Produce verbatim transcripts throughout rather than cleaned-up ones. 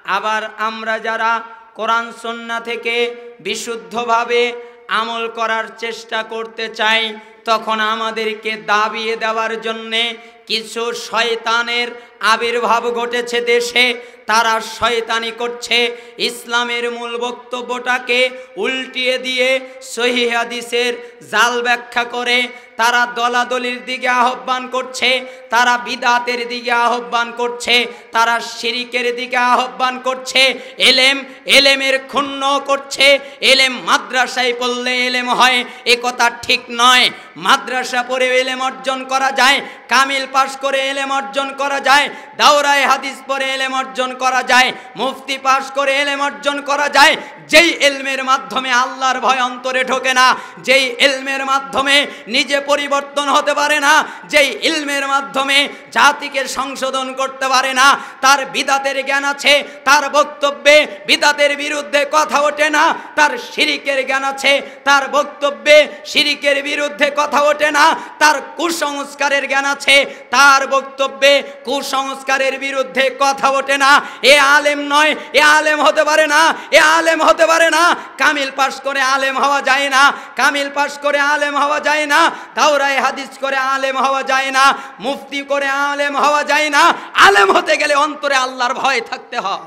আবার আমরা যারা কোরআন সুন্নাহ থেকে বিশুদ্ধভাবে আমল করার চেষ্টা করতে চাই, তখন আমাদেরকে দাবিয়ে দেওয়ার জন্যে কিছু শয়তানের আবির্ভাব ঘটেছে দেশে। তারা শয়তানি করছে, ইসলামের মূল বক্তব্যটাকে উল্টিয়ে দিয়ে সহিহ হাদিসের জাল ব্যাখ্যা করে তারা দলাদলির দিকে আহ্বান করছে, তারা বিদাতের দিকে আহ্বান করছে, তারা শিরিকের দিকে আহ্বান করছে, এলেম এলেমের ক্ষুণ্ণ করছে। এলেম মাদ্রাসায় পড়লে এলেম হয় এ কথা ঠিক নয়। মাদ্রাসা পড়ে এলেম অর্জন করা যায়, কামিল পাশ করে এলেম অর্জন করা যায়, দাওরায়ে হাদিস পড়ে এলেম অর্জন করা যায়, মুফতি পাশ করে এলেম অর্জন করা যায়। যেই এলমের মাধ্যমে আল্লাহর ভয় অন্তরে ঢোকে না, যেই এলমের মাধ্যমে নিজে পরিবর্তন হতে পারে না, যেই ইলমের মাধ্যমে জাতিকে সংশোধন করতে পারে না, তার বিদাতের জ্ঞান আছে, তার বক্তব্যে বিদাতের বিরুদ্ধে কথা ওঠে না। তার শিরিকের জ্ঞান আছে, তার বক্তব্যে শিরিকের বিরুদ্ধে কথা ওঠে না। তার কুসংস্কারের জ্ঞান আছে, তার বক্তব্যে কুসংস্কারের বিরুদ্ধে কথা ওঠে না। এ আলেম নয়, এ আলেম হতে পারে না, এ আলেম হতে পারে না। কামিল পাশ করে আলেম হওয়া যায় না, কামিল পাশ করে আলেম হওয়া যায় না, দাওরায়ে হাদিস করে আলেম হওয়া যায় না, মুফতি করে আলেম হওয়া যায় না। আলেম হতে গেলে অন্তরে আল্লাহর ভয় থাকতে হয়।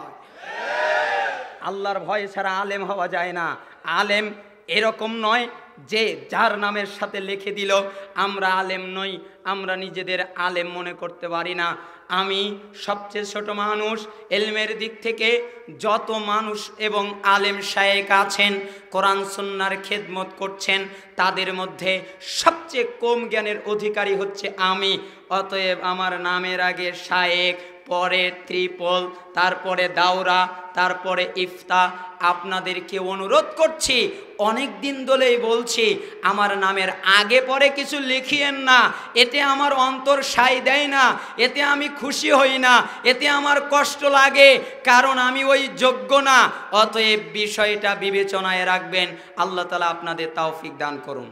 আল্লাহর ভয় ছাড়া আলেম হওয়া যায় না। আলেম এরকম নয় যে যার নামের সাথে লিখে দিল আমরা আলেম নই, আমরা নিজেদের আলেম মনে করতে পারি না। আমি সবচেয়ে ছোট মানুষ। এলমের দিক থেকে যত মানুষ এবং আলেম শায়েখ আছেন কোরআন সুন্নাহর খেদমত করছেন, তাদের মধ্যে সবচেয়ে কম জ্ঞানের অধিকারী হচ্ছে আমি। অতএব আমার নামের আগে শায়েখ, পরে ত্রিপল, তারপরে দাওরা, তারপরে ইফতা। আপনাদেরকে অনুরোধ করছি, অনেক দিন ধরেই বলছি, আমার নামের আগে পরে কিছু লিখিয়েন না। এতে আমার অন্তর সায় দেয় না, এতে আমি খুশি হই না, এতে আমার কষ্ট লাগে, কারণ আমি ওই যোগ্য না। অতএব বিষয়টা বিবেচনায় রাখবেন। আল্লাহ তাআলা আপনাদের তৌফিক দান করুন।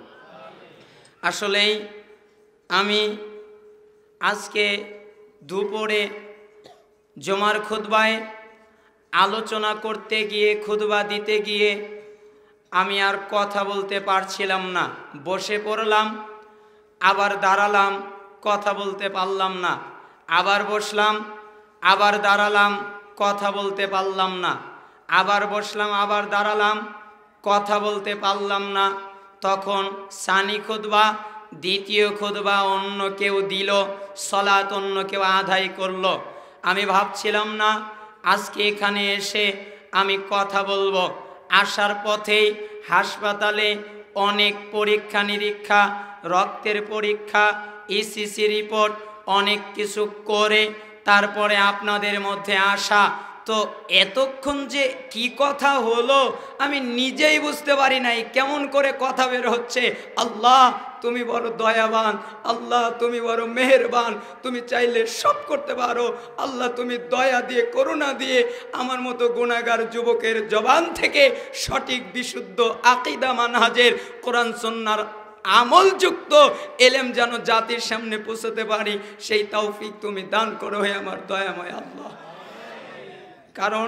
আসলেই আমি আজকে দুপুরে জুমার খুতবায় আলোচনা করতে গিয়ে, খুতবা দিতে গিয়ে আমি আর কথা বলতে পারছিলাম না। বসে পড়লাম, আবার দাঁড়ালাম, কথা বলতে পারলাম না, আবার বসলাম, আবার দাঁড়ালাম, কথা বলতে পারলাম না, আবার বসলাম, আবার দাঁড়ালাম, কথা বলতে পারলাম না। তখন সানি খুতবা, দ্বিতীয় খুতবা অন্য কেউ দিল, সলাত অন্য কেউ আদায় করলো। আমি ভাবছিলাম না আজকে এখানে এসে আমি কথা বলবো। আসার পথেই হাসপাতালে অনেক পরীক্ষা নিরীক্ষা, রক্তের পরীক্ষা, ইসিসি রিপোর্ট, অনেক কিছু করে তারপরে আপনাদের মধ্যে আসা। তো এতক্ষণ যে কি কথা হলো আমি নিজেই বুঝতে পারি নাই, কেমন করে কথা বের হচ্ছে। আল্লাহ তুমি বড় দয়াবান, আল্লাহ তুমি বড় মেহেরবান, তুমি চাইলে সব করতে পারো। আল্লাহ তুমি দয়া দিয়ে, করুণা দিয়ে আমার মতো গুনাহগার যুবকের জবান থেকে সঠিক বিশুদ্ধ আকীদা মানহাজের কোরআন সুন্নাহর আমলযুক্ত এলেম যেন জাতির সামনে পৌঁছাতে পারি, সেই তৌফিক তুমি দান করো হে আমার দয়াময় আল্লাহ। কারণ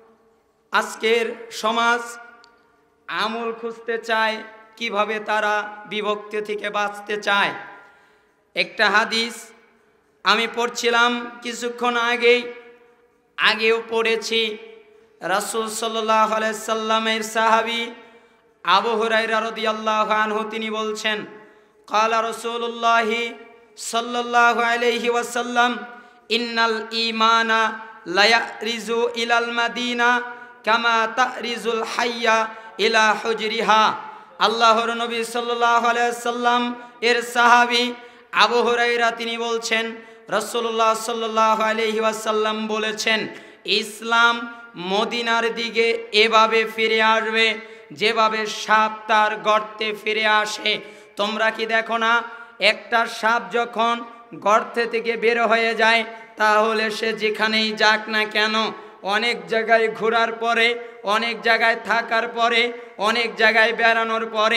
আজকের সমাজ আমল খুঁজতে চায়, কিভাবে তারা বিভক্তি থেকে বাঁচতে চায়। একটা হাদিস আমি পড়ছিলাম কিছুক্ষণ আগেই, আগেও পড়েছি। রাসূল সাল্লাল্লাহু আলাইহি সাল্লামের সাহাবী আবু হুরায়রা রাদিয়াল্লাহু আনহু তিনি বলছেন, ক্বালা রাসূলুল্লাহি সাল্লাল্লাহু আলাইহি ওয়াসাল্লাম ইন্নাল ঈমানা লা ইয়ারিজু ইলাল মাদিনা কামা তারিজুল হাইয়া ইলা হুজরিহা। আল্লাহর নবী সাল্লাল্লাহু আলাইহি সাল্লাম এর সাহাবী আবু হুরায়রা তিনি বলছেন, রাসূলুল্লাহ সাল্লাল্লাহু আলাইহি ওয়াসাল্লাম বলেছেন, ইসলাম মদিনার দিকে এভাবে ফিরে আসবে যেভাবে সাপ তার গর্তে ফিরে আসে। তোমরা কি দেখো না, একটা সাপ যখন গর্ত থেকে বের হয়ে যায় তাহলে সে যেখানেই যাক না কেন, অনেক জায়গায় ঘোরার পরে, অনেক জায়গায় থাকার পরে, অনেক জায়গায় বেড়ানোর পরে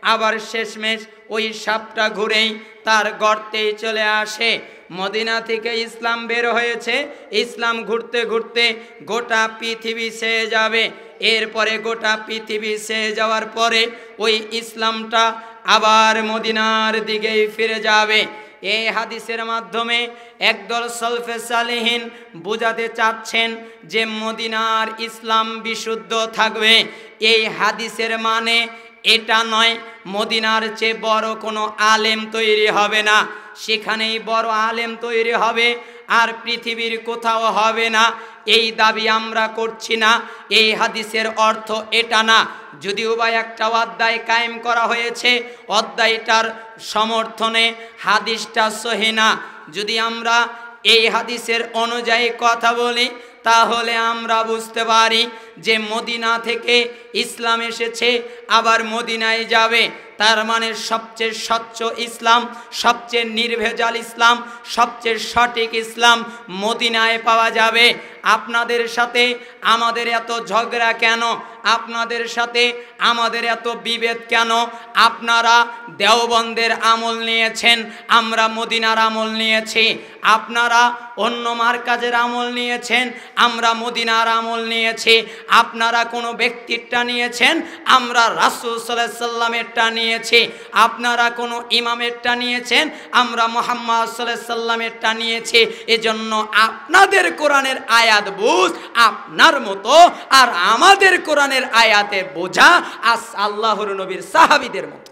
আবার শেষমেশ ওই সাপটা ঘুরেই তার গর্তেই চলে আসে। মদিনা থেকে ইসলাম বের হয়েছে, ইসলাম ঘুরতে ঘুরতে গোটা পৃথিবী ছেয়ে যাবে। এরপরে গোটা পৃথিবী ছেয়ে যাওয়ার পরে ওই ইসলামটা আবার মদিনার দিকেই ফিরে যাবে। এই হাদিসের মাধ্যমে একদল সলফে সালেহিন বোঝাতে চাচ্ছেন যে মদিনার ইসলাম বিশুদ্ধ থাকবে। এই হাদিসের মানে এটা নয় মদিনার চেয়ে বড় কোনো আলেম তৈরি হবে না, সেখানেই বড় আলেম তৈরি হবে আর পৃথিবীর কোথাও হবে না, এই দাবি আমরা করছি না। এই হাদিসের অর্থ এটা না। যদিও বা একটা অধ্যায় কায়েম করা হয়েছে, অধ্যায়টার সমর্থনে হাদিসটা সহি না। যদি আমরা এই হাদিসের অনুযায়ী কথা বলি তাহলে আমরা বুঝতে পারি যে মদিনা থেকে ইসলাম এসেছে আবার মদিনায় যাবে, তার মানে সবচেয়ে স্বচ্ছ ইসলাম, সবচেয়ে নির্ভেজাল ইসলাম, সবচেয়ে সঠিক ইসলাম মদিনায় পাওয়া যাবে। আপনাদের সাথে আমাদের এত ঝগড়া কেন? আপনাদের সাথে আমাদের এত বিভেদ কেন? আপনারা দেওবন্দের আমল নিয়েছেন, আমরা মদিনার আমল নিয়েছি। আপনারা অন্য মারকাজের আমল নিয়েছেন, আমরা মদিনার আমল নিয়েছি। আপনারা কোনো ব্যক্তিরটা নিয়েছেন, আমরা রাসূল সাল্লাল্লাহু আলাইহি সাল্লামেরটা নিয়েছি। আপনারা কোনো ইমামেরটা নিয়েছেন, আমরা মুহাম্মদ সাল্লাল্লাহু আলাইহি সাল্লামেরটা নিয়েছি। এজন্য আপনাদের কোরআনের আয়াত বুঝ আপনার মতো, আর আমাদের কোরআনের আয়াতে বোঝা আস আল্লাহর নবীর সাহাবীদের মতো।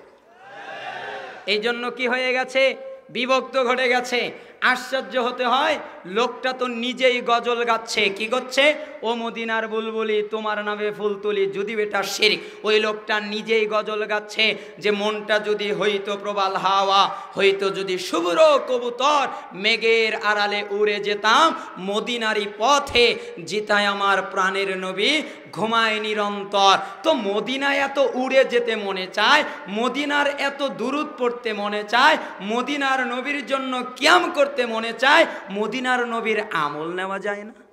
এই জন্য কি হয়ে গেছে? বিভক্ত ঘটে গেছে। আশ্চর্য হতে হয়, লোকটা তো নিজেই গজল গাচ্ছে। কি করছে? ও মদিনার বুলবুলি তোমার নামে ফুল তুলি, যদি এটা শিরক। ওই লোকটা নিজেই গজল গাচ্ছে যে মনটা যদি হইতো প্রবাল হাওয়া, হইতো যদি শুভ্র কবুতর, মেঘের আড়ালে উড়ে যেতাম মদিনারি পথে, জিতায় আমার প্রাণের নবী ঘুমায় নিরন্তর। তো মদিনায় এত উড়ে যেতে মনে চায়, মদিনার এত দুরূদ পড়তে মনে চায়, মদিনার নবীর জন্য কিয়াম করতে মনে চায়, মদিনার নবীর আমল নেওয়া যায় না?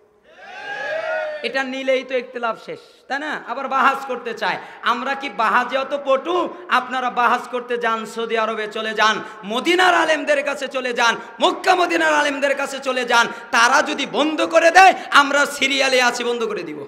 এটা নিলেই তো ইখতিলাফ শেষ, তাই না? আবার বাহাস করতে চায়। আমরা কি বাহাজে অত পটু? আপনারা বাহাস করতে যান, সৌদি আরবে চলে যান, মদিনার আলেমদের কাছে চলে যান, মক্কা মদিনার আলেমদের কাছে চলে যান। তারা যদি বন্ধ করে দেয়, আমরা সিরিয়ালে আছি, বন্ধ করে দিব।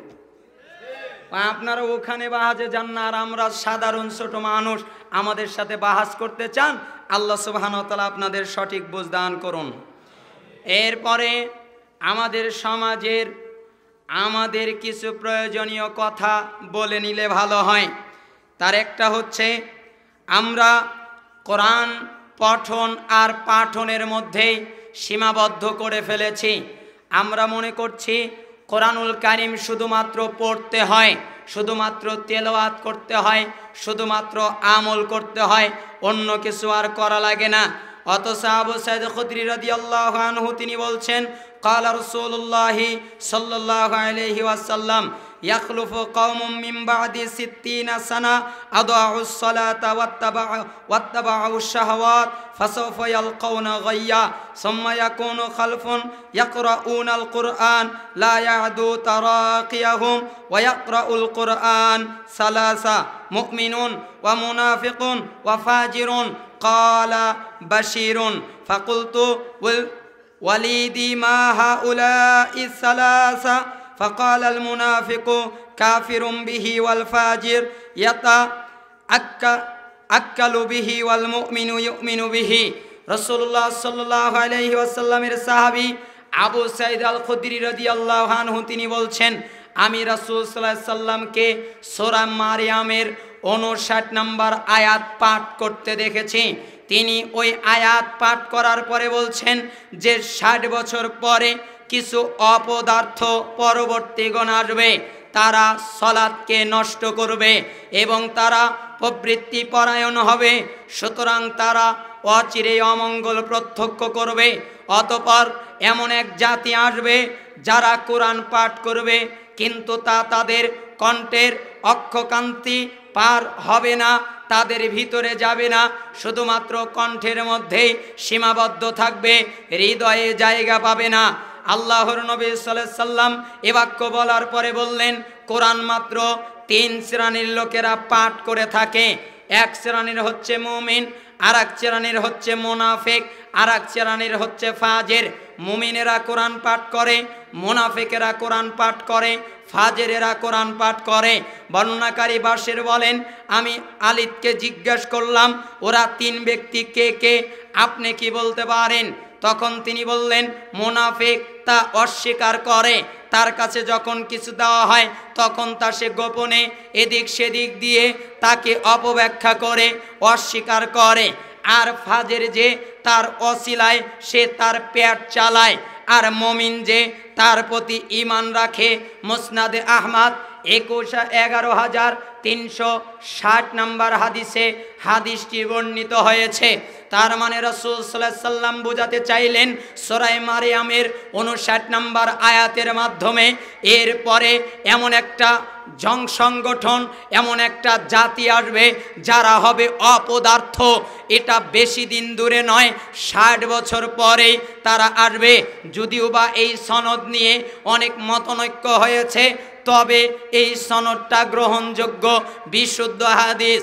আপনারা ওখানে বাহাজে যান না, আর আমরা সাধারণ ছোট মানুষ আমাদের সাথে বাহাস করতে চান। আল্লাহ সুবহানাহু ওয়া তাআলা আপনাদের সঠিক বুঝ দান করুন। এরপরে আমাদের সমাজের আমাদের কিছু প্রয়োজনীয় কথা বলে নিলে ভালো হয়। তার একটা হচ্ছে, আমরা কোরআন পঠন আর পাঠনের মধ্যেই সীমাবদ্ধ করে ফেলেছি। আমরা মনে করছি কোরআনুল কারীম শুধুমাত্র পড়তে হয়, শুধুমাত্র তেলাওয়াত করতে হয়, শুধুমাত্র আমল করতে হয়, অন্য কিছু আর করা লাগে না। অথচ আবু সাঈদ খুদরি রাদিয়াল্লাহু আনহু তিনি বলছেন, قال رسول الله صلى الله عليه وسلم يخلف قوم من بعد ستين سنة أضاعوا الصلاة واتبعوا واتبعوا الشهوات فسوف يلقون غيا ثم يكون خلف يقرؤون القرآن لا يعدو تراقيهم ويقرأ القرآن ثلاثة مؤمن ومنافق وفاجر قال بشير فقلت وليدي ما هؤلاء الثلاثة فقال المنافق كافر به والفاجر يتأكل به والمؤمن يؤمن به। রাসূলুল্লাহ সাল্লাল্লাহু আলাইহি ওয়াসাল্লামের সাহাবী আবু সাঈদ আল খুদরি রাদিয়াল্লাহু আনহু তিনি বলছেন, আমি রাসূল সাল্লাল্লাহু আলাইহি সাল্লামকে সূরা মারইয়ামের উনষাট নম্বর আয়াত পাঠ করতে দেখেছি। তিনি ওই আয়াত পাঠ করার পরে বলছেন যে ষাট বছর পরে কিছু অপদার্থ পরবর্তীগণ আসবে, তারা সালাতকে নষ্ট করবে এবং তারা প্রবৃত্তি পরায়ণ হবে, সুতরাং তারা অচিরেই অমঙ্গল প্রত্যক্ষ করবে। অতঃপর এমন এক জাতি আসবে যারা কোরআন পাঠ করবে, কিন্তু তা তাদের কণ্ঠের অক্ষকান্তি পার হবে না, তাদের ভিতরে যাবে না, শুধুমাত্র কণ্ঠের মধ্যেই সীমাবদ্ধ থাকবে, হৃদয়ে জায়গা পাবে না। আল্লাহর নবী সাল্লাল্লাহু আলাইহি সাল্লাম এ বাক্য বলার পরে বললেন, কোরআন মাত্র তিন শ্রেণীর লোকেরা পাঠ করে থাকে। এক শ্রেণীর হচ্ছে মুমিন, আর এক শ্রেণীর হচ্ছে মুনাফিক, আর এক শ্রেণীর হচ্ছে ফাজের। মুমিনেরা কোরআন পাঠ করে, মুনাফিকেরা কোরআন পাঠ করে, ফাজেরেরা কোরআন পাঠ করে। বর্ণনাকারী বাশির বলেন, আমি আলিদকে জিজ্ঞেস করলাম ওরা তিন ব্যক্তি কে কে, আপনি কি বলতে পারেন? তখন তিনি বললেন মুনাফিক তা অস্বীকার করে, তার কাছে যখন কিছু দেওয়া হয় তখন তা সে গোপনে এদিক সেদিক দিয়ে তাকে অপব্যাখ্যা করে অস্বীকার করে। আর ফাজের যে তার অসিলায় সে তার পেট চালায়। আর মুমিন যে তার প্রতি ঈমান রাখে। মুসনাদে আহমদ একুশ এগারো হাজার তিনশো ষাট নম্বর হাদিসে হাদিসটি বর্ণিত হয়েছে। তার মানে রাসূল সাল্লাল্লাহু আলাইহি সাল্লাম বোঝাতে চাইলেন সূরা মারইয়ামের উনষাট নম্বর আয়াতের মাধ্যমে, এরপরে এমন একটা জং সংগঠন, এমন একটা জাতি আসবে যারা হবে অপদার্থ। এটা বেশি দিন দূরে নয়, ষাট বছর পরেই তারা আসবে। যদিও বা এই সনদ নিয়ে অনেক মতনৈক্য হয়েছে, তবে এই সনদটা গ্রহণযোগ্য, বিশুদ্ধ হাদিস।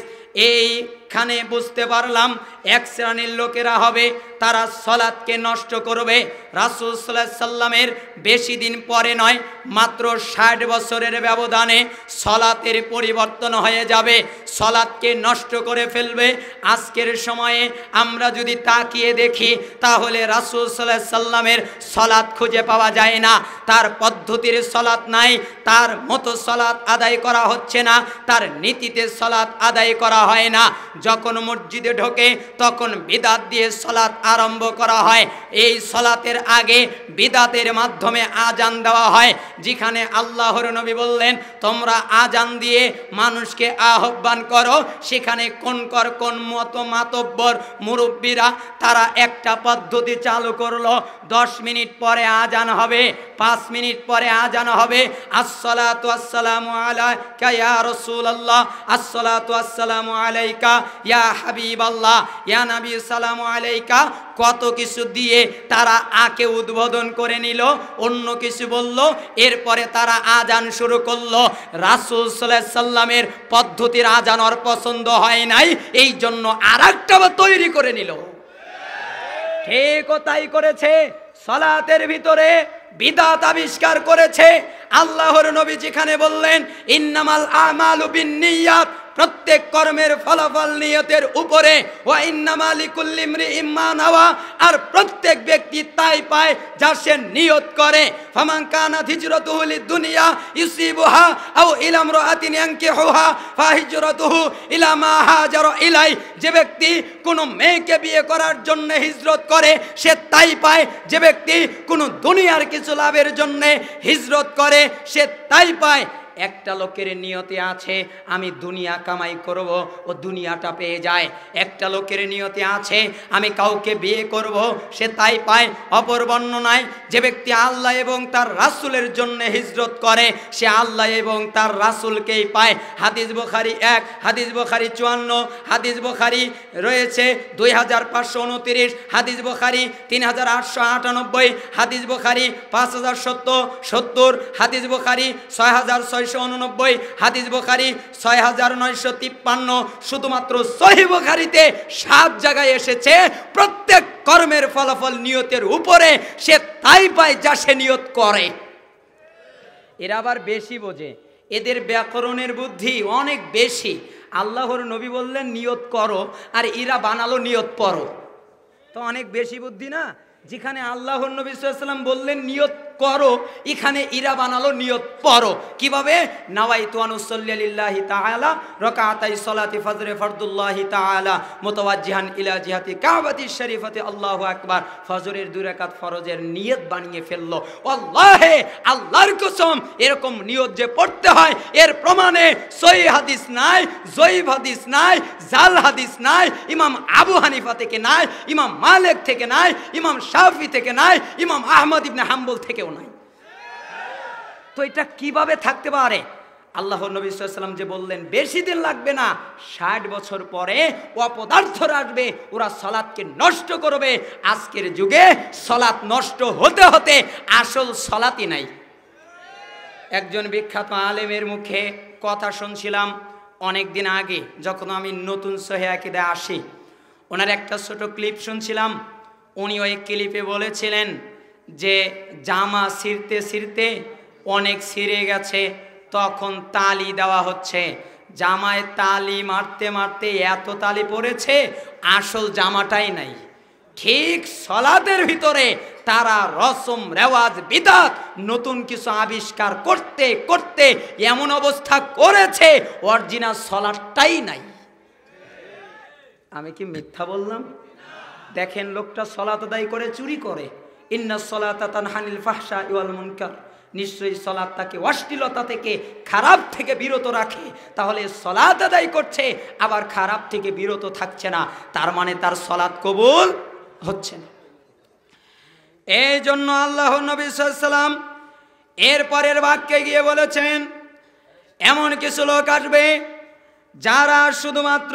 এইখানে বুঝতে পারলাম এক শ্রেণীর লোকেরা হবে তারা সলাৎকে নষ্ট করবে। রাসূল সাল্লাল্লাহু আলাইহি সাল্লামের বেশি দিন পরে নয়, মাত্র ষাট বছরের ব্যবধানে সলাতের পরিবর্তন হয়ে যাবে, সলাৎকে নষ্ট করে ফেলবে। আজকের সময়ে আমরা যদি তাকিয়ে দেখি তাহলে রাসূল সাল্লাল্লাহু আলাইহি সাল্লামের সলাৎ খুঁজে পাওয়া যায় না, তার পদ্ধতির সলাৎ নাই, তার মতো সলাৎ আদায় করা হচ্ছে না, তার নীতিতে সলাৎ আদায় করা হয় না। যখন মসজিদে ঢোকে তখন বিদাত দিয়ে সলাৎ আরম্ভ করা হয়। এই সলাতের আগে বিদাতের মাধ্যমে আজান দেওয়া হয়, যেখানে আল্লাহর নবী বললেন তোমরা আজান দিয়ে মানুষকে আহ্বান করো। সেখানে কোন কর কোন মত মাতব্বর মুরব্বীরা তারা একটা পদ্ধতি চালু করলো, দশ মিনিট পরে আজান হবে, পাঁচ মিনিট পরে আজান হবে। আসসালাতু আসসালামু আলাইকা ইয়া রাসূলুল্লাহ, আসসালাতু আসসালামু আলাইকা ইয়া হাবিবাল্লাহ, ইয়া নবী সালামু আলাইকা, কত কিছু দিয়ে তারা আকে উদ্বোধন করে নিল, অন্য কিছু বলল, এরপরে তারা আজান শুরু করলো। রাসূল সাল্লাল্লাহু আলাইহি সাল্লামের পদ্ধতির আজান ওর পছন্দ হয় নাই, এই জন্য আর একটা তৈরি করে নিল। ঠিক তাই করেছে, সালাতের ভিতরে বিদআত আবিষ্কার করেছে। আল্লাহর নবী যেখানে বললেন ইন্নামাল আমালু বিন্নিয়াত, প্রত্যেক কর্মের ফলাফল নিয়তের উপরে, ওয়া ইন্নামা লিকুল্লি ইমরিইম মা নাওয়া, আর প্রত্যেক ব্যক্তি তাই পায় যা সে নিয়ত করে। ফামান কানাত হিজরাতুহু লিদুনিয়া ইউসিবুহা আও ইলা ইমরাআতিন ইয়ানকিহুহা ফাহিজরাতুহু ইলা মা হাজারা ইলাই, যে ব্যক্তি কোনো মেয়েকে বিয়ে করার জন্য হিজরত করে সে তাই পায়, যে ব্যক্তি কোনো দুনিয়ার কিছু লাভের জন্য হিজরত করে সে তাই পায়। একটা লোকের নিয়তে আছে আমি দুনিয়া কামাই করব, ও দুনিয়াটা পেয়ে যায়। একটা লোকের নিয়তে আছে আমি কাউকে বিয়ে করব, সে তাই পায়। অপর বর্ণনায় যে ব্যক্তি আল্লাহ এবং তার রাসূলের জন্য হিজরত করে সে আল্লাহ এবং তার রাসূলকেই পায়। হাদিস বুখারী এক, হাদিস বুখারী চুয়ান্ন, হাদিস বুখারী রয়েছে দুই হাজার পাঁচশো উনত্রিশ, হাদিস বুখারী তিন হাজার আটশো আটানব্বই, হাদিস বুখারী পাঁচ হাজার সত্তর সত্তর, হাদিস বুখারী ছয় হাজার ছয়শো উননব্বই, হাদিস বুখারী ছয় হাজার নয়শো তিপ্পান্ন। শুধুমাত্র সহিহ বুখারীতে সাত জায়গায় এসেছে প্রত্যেক কর্মের ফলাফল নিয়তের উপরে, সে তাই পায় যা সে নিয়ত করে। এরা আবার বেশি বোঝে, এদের ব্যাকরণের বুদ্ধি অনেক বেশি। আল্লাহর নবী বললেন নিয়ত করো, আর এরা বানালো নিয়ত পড়ো। তো অনেক বেশি বুদ্ধি না? যেখানে আল্লাহর নবী সাল্লাল্লাহু আলাইহি ওয়াসাল্লাম বললেন নিয়ত করো, এখানে ইরা বানালো নিয়ত পড়ো। কিভাবে? নাওয়াইতু আন উসাল্লি লিল্লাহি তাআলা রাকাতাই সালাতি ফজরে ফরদুল্লাহি তাআলা মুতাওয়াজ্জিহান ইলা জিহাতি কাবাতি শরীফাতি আল্লাহু আকবার। ফজরের দুই রাকাত ফরজের নিয়ত বানিয়ে ফেললো। আল্লাহে, আল্লাহর কসম, এরকম নিয়ত যে পড়তে হয় এর প্রমাণে সহিহ হাদিস নাই, জয়ীফ হাদিস নাই, জাল হাদিস নাই, ইমাম আবু হানিফা থেকে নাই, ইমাম মালিক থেকে নাই, ইমাম শাফি থেকে নাই, ইমাম আহমদ ইবনে হাম্বল থেকে নাই। তো এটা কিভাবে থাকতে পারে? আল্লাহর নবী সাল্লাল্লাহু আলাইহি ওয়াসাল্লাম যে বললেন বেশি দিন লাগবে না, ষাট বছর পরে অপদার্থরা আসবে, ওরা সালাতকে নষ্ট করবে। আজকের যুগে সালাত নষ্ট হতে হতে আসল সালাতই নাই। একজন বিখ্যাত আলেমের মুখে কথা শুনছিলাম, অনেক দিন আগে যখন আমি নতুন সহিহ আকীদায় আসি, ওনার একটা ছোট ক্লিপ শুনছিলাম। উনি ওই ক্লিপে বলেছিলেন যে জামা ছিঁড়তে ছিঁড়তে অনেক ছিঁড়ে গেছে, তখন তালি দেওয়া হচ্ছে। জামায় তালি মারতে মারতে এত তালি পড়েছে আসল জামাটাই নাই। ঠিক সলাতের ভিতরে তারা রসম রেওয়াজ বিদআত নতুন কিছু আবিষ্কার করতে করতে এমন অবস্থা করেছে অরিজিনাল সলাতটাই নাই। আমি কি মিথ্যা বললাম? দেখেন লোকটা সলাত আদায় করে চুরি করে। ইন্নাস সলাতা তানহানিল ফাহশা ওয়াল মুনকার, নিশ্চয়ই সলাত তাকে অশ্লীলতা থেকে খারাপ থেকে বিরত রাখে। তাহলে সলাত আদায় করছে আবার খারাপ থেকে বিরত থাকছে না, তার মানে তার সলাত কবুল হচ্ছে না। এই জন্য আল্লাহ নবী সাল্লাল্লাহু আলাইহি ওয়াসাল্লাম এর পরের বাক্যে গিয়ে বলেছেন, এমন কিছু লোক আসবে যারা শুধুমাত্র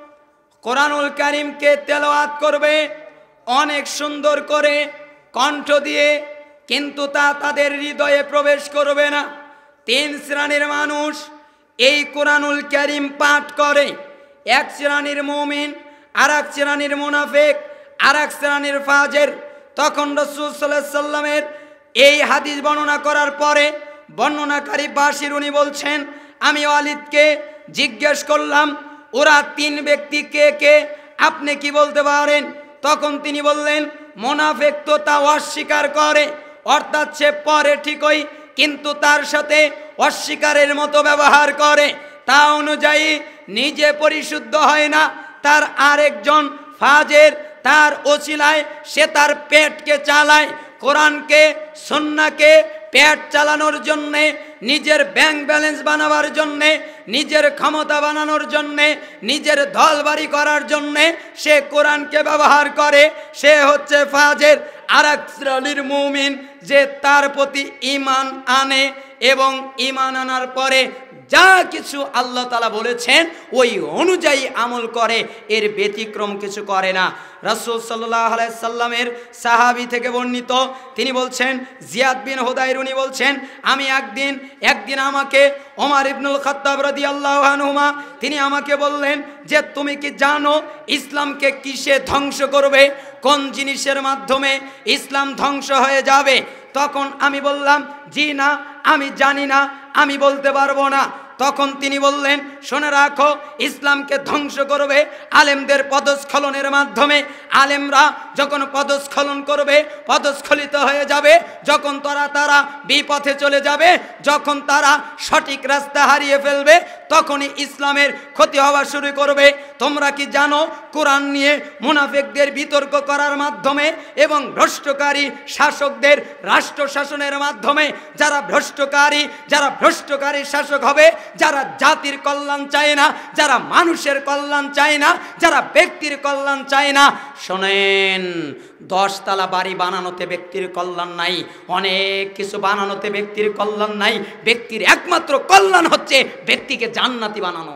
কোরআনুল কারীমকে তেলাওয়াত করবে অনেক সুন্দর করে কণ্ঠ দিয়ে, কিন্তু তা তাদের হৃদয়ে প্রবেশ করবে না। তিন শ্রেণীর মানুষ এই কোরআনুল কারীম পাঠ করে। এক শ্রেণীর মুমিন, আর এক শ্রেণীর মুনাফিক, আর এক শ্রেণীর ফাজের। তখন রাসূল সাল্লাল্লাহু আলাইহি সাল্লামের এই হাদিস বর্ণনা করার পরে বর্ণনাকারী বাশির উনি বলছেন, আমি ওয়ালিদকে জিজ্ঞেস করলাম ওরা তিন ব্যক্তি কে কে, আপনি কি বলতে পারেন? তখন তিনি বললেন, মুনাফিক তো তা অস্বীকার করে, অর্থাৎ সে পরে ঠিকই কিন্তু তার সাথে অস্বীকারের মতো ব্যবহার করে, তা অনুযায়ী নিজে পরিশুদ্ধ হয় না। তার আরেকজন ফাজের, তার ওসিলায় সে তার পেটকে চালায়। কোরআনকে সুন্নাহকে পেট চালানোর জন্যে, নিজের ব্যাংক ব্যালেন্স বানাবার জন্যে, নিজের ক্ষমতা বানানোর জন্যে, নিজের দল বাড়ি করার জন্যে সে কোরআনকে ব্যবহার করে, সে হচ্ছে ফাজের। আর এক শ্রেণীর মুমিন যে তার প্রতি ঈমান আনে এবং ঈমান আনার পরে যা কিছু আল্লাহ তাআলা বলেছেন ওই অনুযায়ী আমল করে, এর ব্যতিক্রম কিছু করে না। রাসূল সাল্লাল্লাহু আলাইহি সাল্লামের সাহাবী থেকে বর্ণিত, তিনি বলছেন, জিয়াদ বিন হুদাইর উনি বলছেন, আমি একদিন একদিন আমাকে ওমর ইবনুল খাত্তাব রাদিয়াল্লাহু আনহুমা তিনি আমাকে বললেন যে তুমি কি জানো ইসলামকে কিসে ধ্বংস করবে, কোন জিনিসের মাধ্যমে ইসলাম ধ্বংস হয়ে যাবে? তখন আমি বললাম, জি না, আমি জানি না, আমি বলতে পারবো না। তখন তিনি বললেন, শুনে রাখো, ইসলামকে ধ্বংস করবে আলেমদের পদস্খলনের মাধ্যমে। আলেমরা যখন পদস্খলন করবে, পদস্খলিত হয়ে যাবে, যখন তারা তারা বিপথে চলে যাবে, যখন তারা সঠিক রাস্তা হারিয়ে ফেলবে, তখনই ইসলামের ক্ষতি হওয়া শুরু করবে। তোমরা কি জানো কোরআন নিয়ে মুনাফিকদের বিতর্ক করার মাধ্যমে এবং ভ্রষ্টকারী শাসকদের রাষ্ট্র শাসনের মাধ্যমে যারা ভ্রষ্টকারী যারা ভ্রষ্টকারী শাসক হবে, যারা জাতির কল্যাণ চায় না, যারা মানুষের কল্যাণ চায় না, যারা ব্যক্তির কল্যাণ চায় না, শোনেন, দশতলা বাড়ি বানানোতে ব্যক্তির কল্যাণ নাই, অনেক কিছু বানানোতে ব্যক্তির কল্যাণ নাই। ব্যক্তির একমাত্র কল্যাণ হচ্ছে ব্যক্তিকে জান্নাতি বানানো।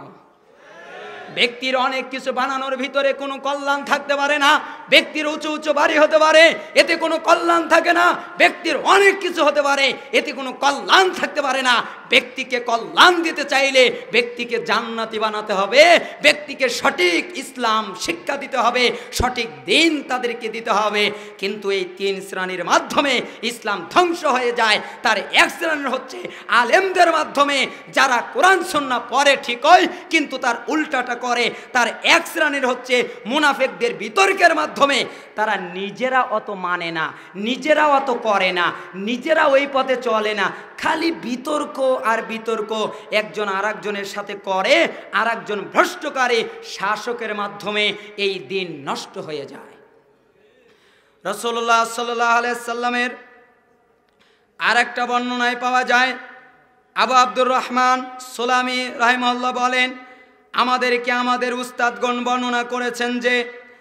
ব্যক্তির অনেক কিছু বানানোর ভিতরে কোনো কল্যাণ থাকতে পারে না। ব্যক্তির উঁচু উঁচু বাড়ি হতে পারে, এতে কোনো কল্যাণ থাকে না। ব্যক্তির অনেক কিছু হতে পারে, এতে কোনো কল্যাণ থাকতে পারে না। ব্যক্তিকে কল্যাণ দিতে চাইলে ব্যক্তিকে জান্নাতি বানাতে হবে, ব্যক্তিকে সঠিক ইসলাম শিক্ষা দিতে হবে, সঠিক দিন তাদেরকে দিতে হবে। কিন্তু এই তিন শ্রেণীর মাধ্যমে ইসলাম ধ্বংস হয়ে যায়। তার এক শ্রেণীর হচ্ছে আলেমদের মাধ্যমে, যারা কোরআন সুন্নাহ পড়ে ঠিকই কিন্তু তার উল্টাটা করে। তার এক শ্রেণীর হচ্ছে মুনাফিকদের বিতর্কের মাধ্যমে, তারা নিজেরা অত মানে না, নিজেরা অত করে না, নিজেরা ওই পথে চলে না, খালি বিতর্ক আর বিতর্ক, একজন আর একজনের সাথে করে, আর একজন ভ্রষ্টকারী শাসকের মাধ্যমে এই দিন নষ্ট হয়ে যায়। রাসূলুল্লাহ সাল্লাল্লাহু আলাইহি সাল্লামের আর একটা বর্ণনায় পাওয়া যায়, আবু আব্দুর রহমান সুলামি রাহিমাহুল্লাহ বলেন, আমাদেরকে আমাদের উস্তাদগণ বর্ণনা করেছেন যে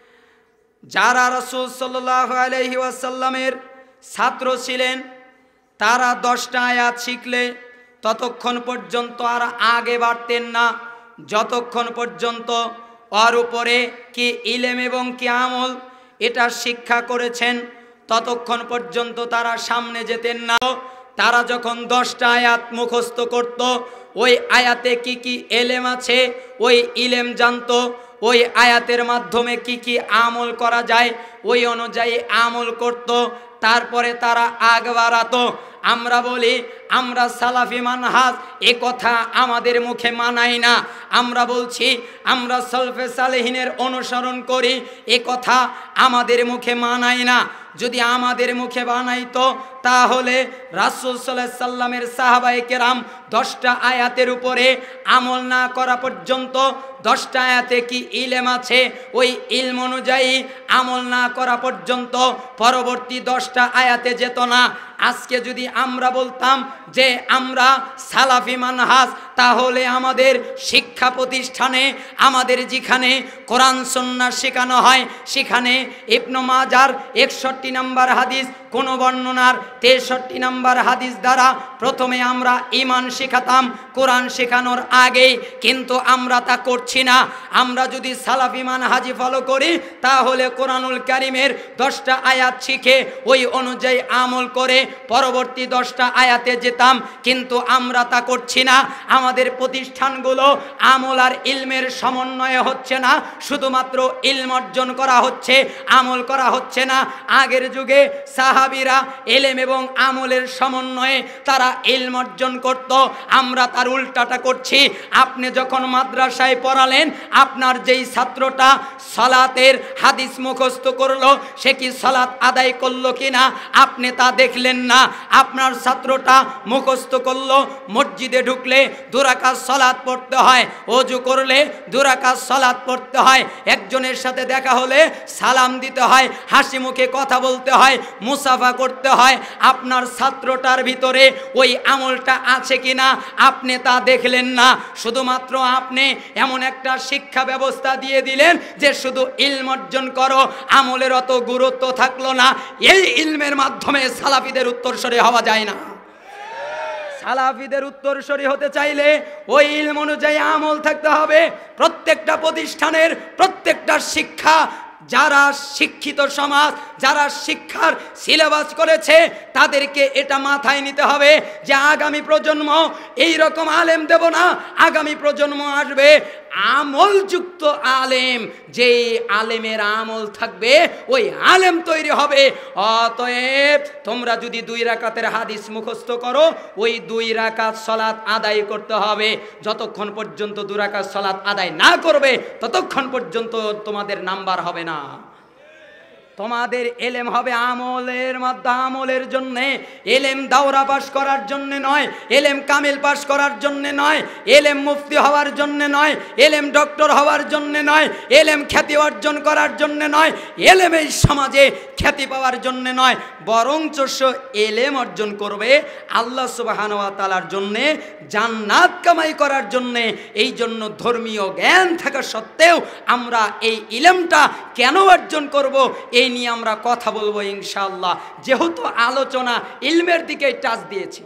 যারা রাসূল সাল্লাল্লাহু আলাইহি ওয়াসাল্লামের ছাত্র ছিলেন, তারা দশটা আয়াত শিখলে ততক্ষণ পর্যন্ত আর আগে বাড়তেন না, যতক্ষণ পর্যন্ত ওর উপরে কি ইলম এবং কি আমল এটা শিক্ষা করেছেন ততক্ষণ পর্যন্ত তারা সামনে যেতেন না। তারা যখন দশটা আয়াত মুখস্থ করত, ওই আয়াতে কি কি এলেম আছে ওই ইলেম জানতো, ওই আয়াতের মাধ্যমে কি কি আমল করা যায় ওই অনুযায়ী আমল করত, তারপরে তারা আগ বাড়াতো। আমরা বলি আমরা সালাফি মানহাজ, এ কথা আমাদের মুখে মানাই না। আমরা বলছি আমরা সলফে সালেহিনের অনুসরণ করি, এ কথা আমাদের মুখে মানাই না। যদি আমাদের মুখে বানাইতো তাহলে রাসূল সাল্লাল্লাহু আলাইহি সাল্লামের সাহাবায়ে কেরাম দশটা আয়াতের উপরে আমল না করা পর্যন্ত, দশটা আয়াতে কি ইলম আছে ওই ইলম অনুযায়ী আমল না করা পর্যন্ত পরবর্তী দশটা আয়াতে যেত না। আজকে যদি আমরা বলতাম যে আমরা সালাফি মানহাজ, তাহলে আমাদের শিক্ষা প্রতিষ্ঠানে আমাদের যেখানে কোরআন সুন্নাহ শেখানো হয় সেখানে ইবনে মাজার একষট্টি নম্বর হাদিস, কোন বর্ণনার তেষট্টি নম্বর হাদিস দ্বারা প্রথমে আমরা ঈমান শেখাতাম কোরআন শেখানোর আগেই, কিন্তু আমরা তা করছি না। আমরা যদি সালাফি মানহাজি ফলো করি তাহলে কোরআনুল কারীমের দশটা আয়াত শিখে ওই অনুযায়ী আমল করে পরবর্তী দশটা আয়াতে যেতাম, কিন্তু আমরা তা করছি না। আমাদের প্রতিষ্ঠানগুলো আমল আর ইলমের সমন্বয়ে হচ্ছে না, শুধুমাত্র ইলম অর্জন করা হচ্ছে, আমল করা হচ্ছে না। আগের যুগে সাহাবীরা ইলম এবং আমলের সমন্বয়ে তারা ইলম অর্জন করত, আমরা তার উল্টাটা করছি। আপনি যখন মাদ্রাসায় পড়ালেন, আপনার যেই ছাত্রটা সালাতের হাদিস মুখস্থ করলো, সে কি সালাত আদায় করলো কিনা আপনি তা দেখলেন না। আপনার ছাত্রটা মুখস্থ করলো মসজিদে ঢুকলে দুই রাকাত সালাত পড়তে হয়, ওযু করলে দুই রাকাত সালাত পড়তে হয়, একজনের সাথে দেখা হলে সালাম দিতে হয়, হাসি মুখে কথা বলতে হয়, মুসাফা করতে হয়। আপনার ছাত্রটার ভিতরে ওই আমলটা আছে কিনা আপনি তা দেখলেন না। শুধুমাত্র আপনি এমন একটা শিক্ষা ব্যবস্থা দিয়ে দিলেন যে শুধু ইলম অর্জন করো, আমলের অত গুরুত্ব থাকলো না। এই ইলমের মাধ্যমে সালাফিদের উত্তরসূরি হওয়া যায় না। সালাফিদের উত্তরসূরি হতে চাইলে ওই ইলম অনুযায়ী আমল থাকতে হবে। প্রত্যেকটা প্রতিষ্ঠানের প্রত্যেকটা শিক্ষা, যারা শিক্ষিত সমাজ, যারা শিক্ষার সিলেবাস করেছে, তাদেরকে এটা মাথায় নিতে হবে যে আগামী প্রজন্ম এই রকম আলেম দেব না, আগামী প্রজন্ম আসবে আমলযুক্ত আলেম। যেই আলেমের আমল থাকবে ওই আলেম তৈরি হবে। অতএব তোমরা যদি দুই রাকাতের হাদিস মুখস্থ করো, ওই দুই রাকাত সালাত আদায় করতে হবে। যতক্ষণ পর্যন্ত দুই রাকাত সালাত আদায় না করবে ততক্ষণ পর্যন্ত তোমাদের নাম্বার হবে না। তোমাদের এলেম হবে আমলের মাধ্যমে, আমলের জন্যে। এলেম দাওরা পাশ করার জন্যে নয়, এলেম কামিল পাশ করার জন্যে নয়, এলেম মুফতি হওয়ার জন্যে নয়, এলেম ডক্টর হওয়ার জন্যে নয়, এলেম খ্যাতি অর্জন করার জন্যে নয়, এলেম এই সমাজে খ্যাতি পাওয়ার জন্যে নয়, বরঞ্চ এলেম অর্জন করবে আল্লাহ সুবহানাহু ওয়া তাআলার জন্যে, জান্নাত কামাই করার জন্যে। এই জন্য ধর্মীয় জ্ঞান থাকা সত্ত্বেও আমরা এই ইলমটা কেন অর্জন করব, এই নিয়ে আমরা কথা বলবো ইনশাআল্লাহ। যেহেতু আলোচনা ইলমের দিকে টাচ দিয়েছি,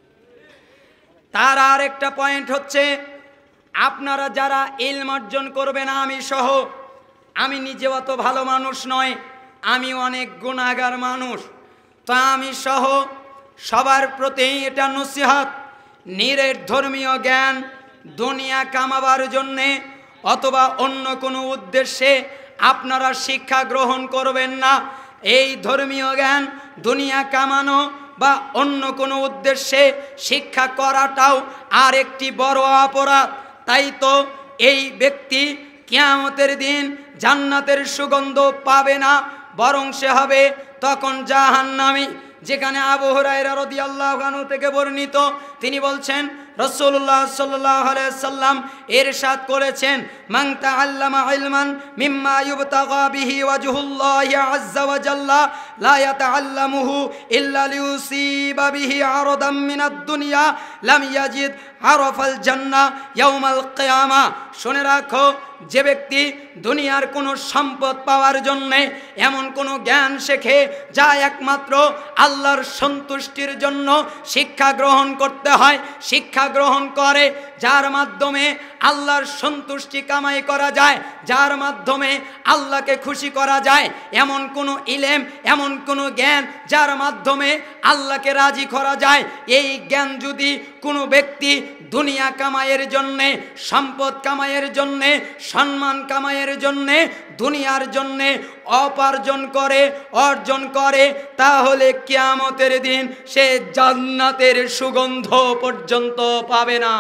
তার আর একটা পয়েন্ট হচ্ছে আপনারা যারা ইলম অর্জন করবেন, আমি সহ, আমি নিজে অত ভালো মানুষ নয়, আমি অনেক গুনাহগার মানুষ, তো আমি সহ সবার প্রতি এটা নসিহত, নিরেট ধর্মীয় জ্ঞান দুনিয়া কামাবার জন্যে অথবা অন্য কোনো উদ্দেশ্যে আপনারা শিক্ষা গ্রহণ করবেন না। এই ধর্মীয় জ্ঞান দুনিয়া কামানো বা অন্য কোনো উদ্দেশ্যে শিক্ষা করাটাও আর একটি বড় অপরাধ। তাই তো এই ব্যক্তি কিয়ামতের দিন জান্নাতের সুগন্ধ পাবে না, বরং সে হবে তখন জাহান্নামী। যেখানে আবু হুরায়রা রাদিয়াল্লাহু আনহু থেকে বর্ণিত, তিনি বলছেন রাসূলুল্লাহ সাল্লাল্লাহু আলাইহি সাল্লাম ইরশাদ করেছেন, মান তাআল্লামা ইলমান মিম্মা ইউবতাগা বিহি ওয়াজহুল্লাহি আযজা ওয়া জাল্লা লা ইয়াতাআল্লামুহু ইল্লা লিউসিবা বিহি আরাদাম মিনাদ দুনিয়া লাম ইয়াজিদ আরাফাল জান্নাহ ইয়াউমাল কিয়ামা। শুনে রাখো, যে ব্যক্তি দুনিয়ার কোনো সম্পদ পাওয়ার জন্যে এমন কোনো জ্ঞান শেখে যা একমাত্র আল্লাহর সন্তুষ্টির জন্য শিক্ষা গ্রহণ করতে হয়, শিক্ষা গ্রহণ করে, যার মাধ্যমে আল্লাহর সন্তুষ্টি কামাই করা যায়, যার মাধ্যমে আল্লাহকে খুশি করা যায়, এমন কোনো ইলম, এমন কোনো জ্ঞান যার মাধ্যমে আল্লাহকে রাজি করা যায়, এই জ্ঞান যদি কোনো ব্যক্তি দুনিয়া কামাইয়ের জন্যে, সম্পদ কামাইয়ের জন্যে, সম্মান কামাইয়ের জন্যে, দুনিয়ার জন্যে উপার্জন করে, অর্জন করে, তাহলে কিয়ামতের দিন সে জান্নাতের সুগন্ধ পর্যন্ত পাবে না।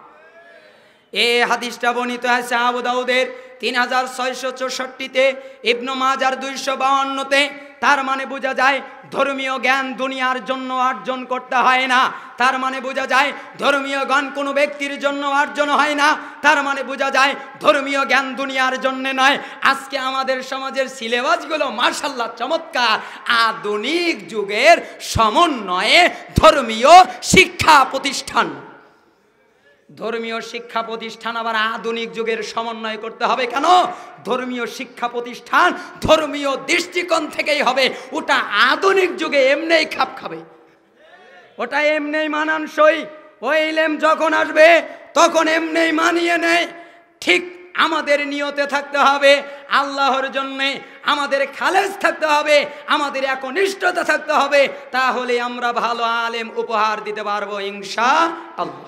এই হাদিসটা বর্ণিত আছে আবু দাউদের তিন হাজার ছয়শো চৌষট্টিতে, ইবনু মাজার দুইশো বাউান্নতে। তার মানে বোঝা যায় ধর্মীয় জ্ঞান দুনিয়ার জন্য অর্জন করতে হয় না। তার মানে বোঝা যায় ধর্মীয় জ্ঞান কোনো ব্যক্তির জন্য অর্জন হয় না। তার মানে বোঝা যায় ধর্মীয় জ্ঞান দুনিয়ার জন্য নয়। আজকে আমাদের সমাজের সিলেবাসগুলো মাশাআল্লাহ চমৎকার, আধুনিক যুগের সমন্বয়ে ধর্মীয় শিক্ষা প্রতিষ্ঠান। ধর্মীয় শিক্ষা প্রতিষ্ঠান আবার আধুনিক যুগের সমন্বয় করতে হবে কেন? ধর্মীয় শিক্ষা প্রতিষ্ঠান ধর্মীয় দৃষ্টিকোণ থেকেই হবে, ওটা আধুনিক যুগে এমনিই খাপ খাবে, ওটা এমনিই মানানসই। ওই ইলম যখন আসবে তখন এমনিই মানিয়ে নেয়। ঠিক আমাদের নিয়তে থাকতে হবে আল্লাহর জন্যে, আমাদের খালেস থাকতে হবে, আমাদের একনিষ্ঠতা থাকতে হবে, তাহলে আমরা ভালো আলেম উপহার দিতে পারবো ইনশাআল্লাহ।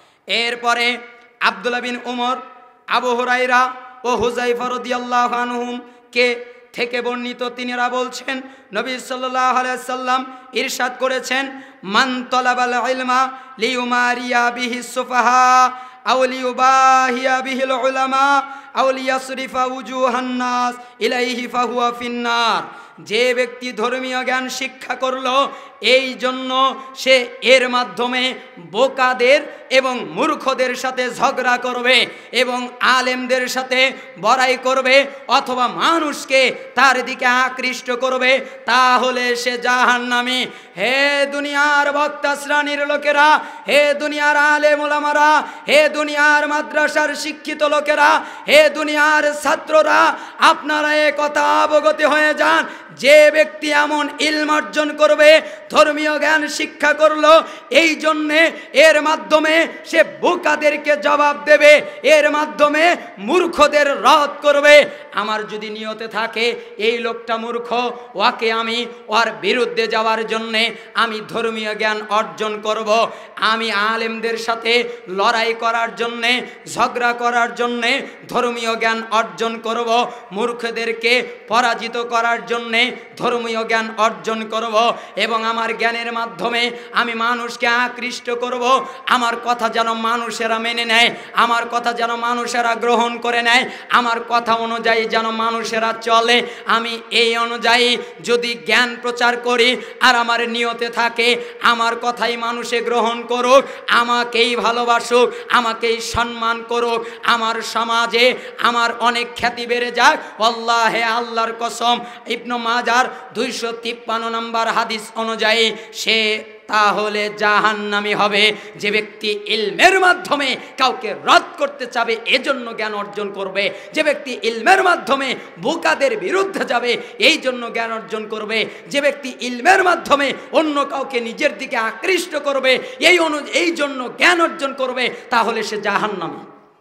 এরপরে আব্দুল্লাহ বিন উমর, আবু হুরায়রা ও হুযায়ফা রাদিয়াল্লাহু আনহুম কে থেকে বর্ণিত, তিনিরা বলছেন নবী সাল্লাল্লাহু আলাইহি সাল্লাম ইরশাদ করেছেন, মান তালাবাল ইলমা লিউমারিয়া বিহি সুফাহা আও লিউবাহিয়া বিহিল উলামা আও লিয়াসরিফা উজুহান নাস ইলাইহি ফাহুয়া ফিন্নার। যে ব্যক্তি ধর্মীয় জ্ঞান শিক্ষা করলো এই জন্য সে এর মাধ্যমে বোকাদের এবং মূর্খদের সাথে ঝগড়া করবে এবং আলেমদের সাথে বড়াই করবে অথবা মানুষকে তার দিকে আকৃষ্ট করবে, তাহলে সে জাহান্নামী। হে দুনিয়ার বক্তা শ্রেণীর লোকেরা, হে দুনিয়ার আলেম ওলামারা, হে দুনিয়ার মাদ্রাসার শিক্ষিত লোকেরা, হে দুনিয়ার ছাত্ররা, আপনারা এ কথা অবগত হয়ে যান, যে ব্যক্তি এমন ইলম অর্জন করবে, ধর্মীয় জ্ঞান শিক্ষা করলো, এই জন্যে এর মাধ্যমে সে বোকাদেরকে জবাব দেবে, এর মাধ্যমে মূর্খদের রদ করবে। আমার যদি নিয়তে থাকে এই লোকটা মূর্খ, ওকে আমি ওর বিরুদ্ধে যাওয়ার জন্যে আমি ধর্মীয় জ্ঞান অর্জন করব, আমি আলেমদের সাথে লড়াই করার জন্যে, ঝগড়া করার জন্যে ধর্মীয় জ্ঞান অর্জন করব, মূর্খদেরকে পরাজিত করার জন্যে ধর্মীয় জ্ঞান অর্জন করব এবং আমার জ্ঞানের মাধ্যমে আমি মানুষকে আকৃষ্ট করব, আমার কথা যেন মানুষেরা মেনে নেয়, আমার কথা যেন মানুষেরা গ্রহণ করে নেয়, আমার কথা অনুযায়ী যেন মানুষেরা চলে। আমি এই অনুযায়ী যদি জ্ঞান প্রচার করি আর আমার নিয়তে থাকে আমার কথাই মানুষে গ্রহণ করুক, আমাকেই ভালোবাসুক, আমাকেই সম্মান করুক, আমার সমাজে আমার অনেক খ্যাতি বেড়ে যাক, আল্লাহে আল্লাহর কসম ইবনে মাজার দুইশো তিপ্পান্ন নম্বর হাদিস অনুযায়ী সে তাহলে জাহান্নামী হবে। যে ব্যক্তি ইলমের মাধ্যমে কাউকে রদ করতে চাবে এজন্য জ্ঞান অর্জন করবে, যে ব্যক্তি ইলমের মাধ্যমে বোকাদের বিরুদ্ধে যাবে এই জন্য জ্ঞান অর্জন করবে, যে ব্যক্তি ইলমের মাধ্যমে অন্য কাউকে নিজের দিকে আকৃষ্ট করবে এই অনু এই জন্য জ্ঞান অর্জন করবে, তাহলে সে জাহান্নামী।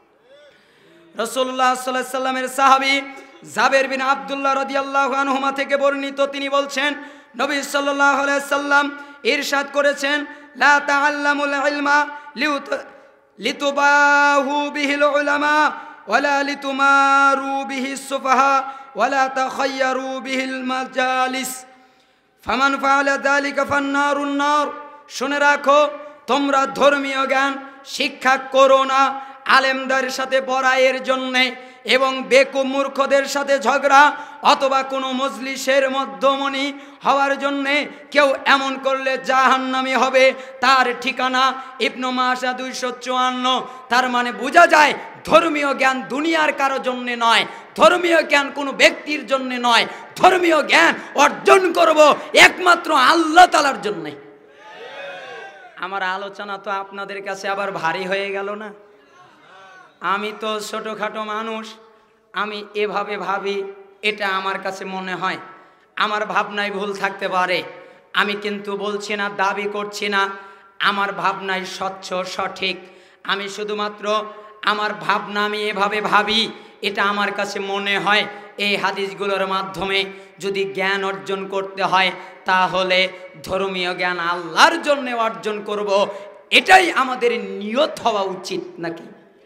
রাসূলুল্লাহ সাল্লাল্লাহু আলাইহি সাল্লামের সাহাবী জাবের বিন আব্দুল্লাহ রাদিয়াল্লাহু আনহুমা থেকে বর্ণিত, তিনি বলছেন নবী সাল্লাল্লাহু আলাইহি সাল্লাম ইরশাদ করেছেন, লা তাআল্লামুল ইলমা লিতুবাহু বিহিল উলামা ওয়ালা লিতুমারু বিহিস সুফাহা ওয়ালা তাখায়্যারু বিহিল মাজালিস ফামান ফাআলা যালিকা ফান্নারুন নার। শুনে রাখো, তোমরা ধর্মীয় জ্ঞান শিক্ষা করো না আলেমদের সাথে বড়াইয়ের জন্যে এবং বেকুব মূর্খদের সাথে ঝগড়া অথবা কোনো মজলিসের মধ্যমণি হওয়ার জন্যে। কেউ এমন করলে জাহান্নামী হবে, তার ঠিকানা ইবনে মাসা দুইশো চুয়ান্ন। তার মানে বোঝা যায় ধর্মীয় জ্ঞান দুনিয়ার কারো জন্যে নয়, ধর্মীয় জ্ঞান কোনো ব্যক্তির জন্যে নয়, ধর্মীয় জ্ঞান অর্জন করব একমাত্র আল্লাহ তাআলার জন্যে। আমার আলোচনা তো আপনাদের কাছে আবার ভারী হয়ে গেল না? আমি তো ছোটোখাটো মানুষ, আমি এভাবে ভাবি, এটা আমার কাছে মনে হয়, আমার ভাবনায় ভুল থাকতে পারে। আমি কিন্তু বলছি না, দাবি করছি না আমার ভাবনায় স্বচ্ছ সঠিক। আমি শুধুমাত্র আমার ভাবনা আমি এভাবে ভাবি, এটা আমার কাছে মনে হয় এই হাদিসগুলোর মাধ্যমে যদি জ্ঞান অর্জন করতে হয় তাহলে ধর্মীয় জ্ঞান আল্লাহর জন্য অর্জন করব, এটাই আমাদের নিয়ত হওয়া উচিত নাকি?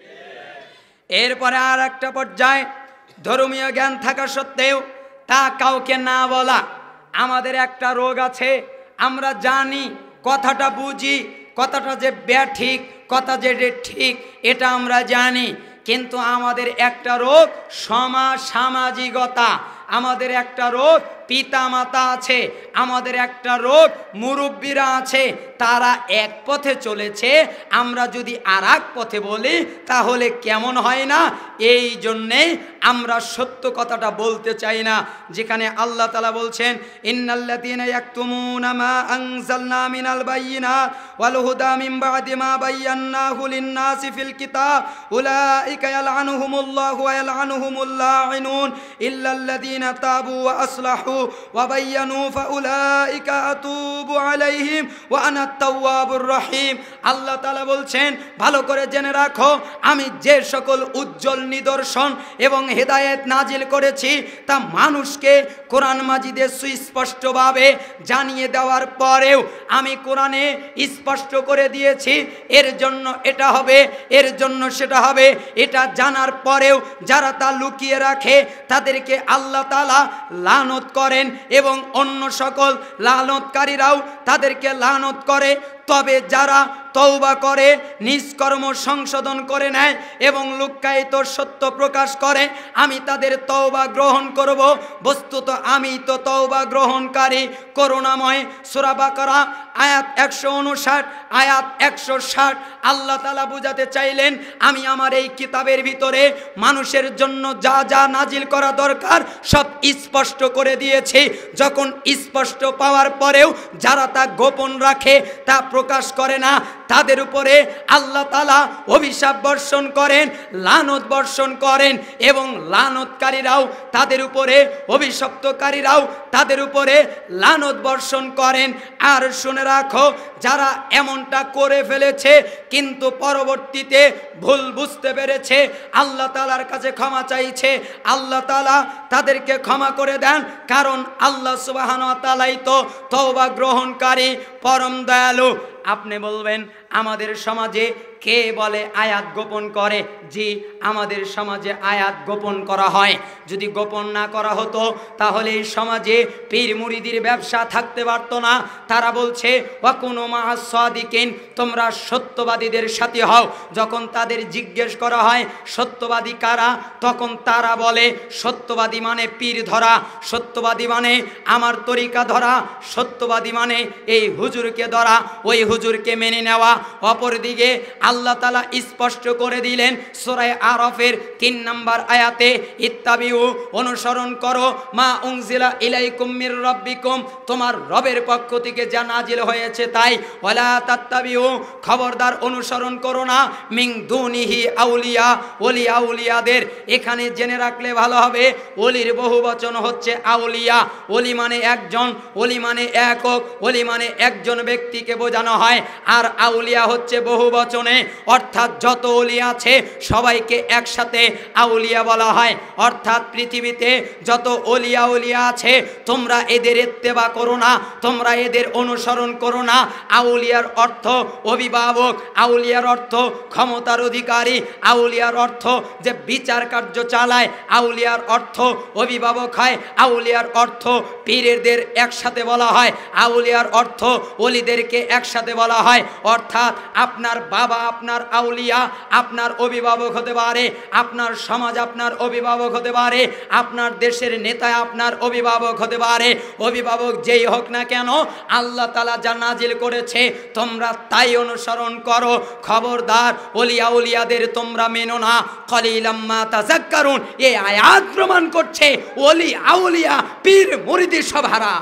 এরপরে আর একটা পর্যায়ে ধর্মীয় জ্ঞান থাকা সত্ত্বেও তা কাউকে না বলা। আমাদের একটা রোগ আছে, আমরা জানি কথাটা বুঝি, কথাটা যে ব্যাঠিক, কথা যে ঠিক এটা আমরা জানি, কিন্তু আমাদের একটা রোগ সমাজ সামাজিকতা, আমাদের একটা রোগ পিতা মাতা আছে, আমাদের একটা রোগ মুরব্বীরা আছে, তারা এক পথে চলেছে, আমরা যদি আর এক পথে বলি তাহলে কেমন হয় না? এই জন্যেই আমরা সত্য কথাটা বলতে চাই না। যেখানে আল্লাহ তাআলা বলছেন ইন্নাল্লাযীনা ইয়াকতুমুনা মা আনজালনা মিনাল বায়্যিনাতি ওয়াল হুদা মিন বা'দি মা বায়্যানাহু লিন-নাসি ফিল কিতাব উলাইকা ইয়ালআনুহুমুল্লাহু ওয়া ইয়ালআনুহুমুল লাঈনুন ইল্লাল্লাযীনা তাবু ওয়া আসলাহু ওয়া বায়্যানু ফাউলাইকা আতুবু আলাইহিম ওয়া আনা আত-তাওয়াবুর রহিম। আল্লাহ তাআলা বলছেন, ভালো করে জেনে রাখো, আমি যে সকল উজ্জ্বল নিদর্শন এবং হেদায়েত নাজিল করেছি তা মানুষকে কোরআন মাজিদে সুস্পষ্টভাবে জানিয়ে দেওয়ার পরেও আমি কোরআনে স্পষ্ট করে দিয়েছি এর জন্য এটা হবে, এর জন্য সেটা হবে। এটা জানার পরেও যারা তা লুকিয়ে রাখে তাদেরকে আল্লাহ তাআলা লানত করেন এবং অন্য সকল লানতকারীরাও তাদেরকে লানত করে। তবে যারা তওবা করে, নিষ্কর্ম সংশোধন করে নেয় এবং লুক্কায়িত সত্য প্রকাশ করে, আমি তাদের তওবা গ্রহণ করব। বস্তুত আমি তো তওবা গ্রহণকারী, করুণাময়। সূরা বাকারা আয়াত একশো উনষাট, আয়াত একশো ষাট। আল্লাহ তাআলা বুঝাতে চাইলেন আমি আমার এই কিতাবের ভিতরে মানুষের জন্য যা যা নাজিল করা দরকার সব স্পষ্ট করে দিয়েছি। যখন স্পষ্ট পাওয়ার পরেও যারা তা গোপন রাখে, তা প্রকাশ করে না, তাদের উপরে আল্লাহ তাআলা অভিশাপ বর্ষণ করেন, লানত বর্ষণ করেন এবং লানতকারীরাও তাদের উপরে, অভিশপ্তকারীরাও তাদের উপরে লানত বর্ষণ করেন। আর শুনে রাখো, যারা এমনটা করে ফেলেছে কিন্তু পরবর্তীতে ভুল বুঝতে পেরেছে, আল্লাহ তাআলার কাছে ক্ষমা চাইছে, আল্লাহ তাআলা তাদেরকে ক্ষমা করে দেন, কারণ আল্লাহ সুবহানাহু ওয়া তাআলাই তো তওবা গ্রহণকারী, পরম দয়ালু। আপনি বলবেন আমাদের সমাজে কে বলে আয়াত গোপন করে? জি, আমাদের সমাজে আয়াত গোপন করা হয়। যদি গোপন না করা হতো তাহলে এই সমাজে পীর মুরিদির ব্যবসা থাকতে পারত না। তারা বলছে ওয়াকুনু মা'আস সাদিকিন, তোমরা সত্যবাদীদের সাথে হও। যখন তাদের জিজ্ঞেস করা হয় সত্যবাদী কারা, তখন তারা বলে সত্যবাদী মানে পীর ধরা, সত্যবাদী মানে আমার তরিকা ধরা, সত্যবাদী মানে এই হুজুরকে ধরা, ওই হুজুরকে মেনে নেওয়া। অপরদিকে আল্লাহ তাআলা স্পষ্ট করে দিলেন সূরা আরাফের তিন নম্বর আয়াতে, ইত্তাবিউ, অনুসরণ করো, মা উনজিলা ইলাইকুম মির রাব্বিকুম, তোমার রবের পক্ষ থেকে যা নাজিল হয়েছে তাই। ওয়ালা তাত্তাবিউ, খবরদার অনুসরণ করো না, মিন দুনিহি আউলিয়া, ওলি আউলিয়াদের। এখানে জেনে রাখলে ভালো হবে, ওলির বহুবচন হচ্ছে আউলিয়া। ওলি মানে একজন, ওলি মানে একক, ওলি মানে একজন ব্যক্তিকে বোঝানো হয়। আর আউলিয়া হচ্ছে বহু বচনে, অর্থাৎ যত ওলি আছে সবাইকে একসাথে আউলিয়া বলা হয়। অর্থাৎ পৃথিবীতে যত ওলিয়া উলিয়া আছে তোমরা এদের ইত্তেবা করো না, তোমরা এদের অনুসরণ করো না। আউলিয়ার অর্থ অভিভাবক, আউলিয়ার অর্থ ক্ষমতার অধিকারী, আউলিয়ার অর্থ যে বিচার কার্য চালায়, আউলিয়ার অর্থ অভিভাবক হয়, আউলিয়ার অর্থ পীরদের একসাথে বলা হয়, আউলিয়ার অর্থ ওলিদেরকে একসাথে বলা হয়। অর্থাৎ আপনার বাবা আপনার আউলিয়া, আপনার অভিভাবক হতে পারে, আপনার সমাজ আপনার অভিভাবক হতে পারে, আপনার দেশের নেতা আপনার অভিভাবক হতে পারে। অভিভাবক যেই হোক না কেন, আল্লাহ তাআলা যা নাজিল করেছে তোমরা তাই অনুসরণ করো। খবরদার ওলিয়া উলিয়াদের তোমরা মেনো না। কলিলাম মা তাযাক্কারুন, এই আয়াত প্রমাণ করছে ওলি আউলিয়া পীর মুরিদি সব হারাম,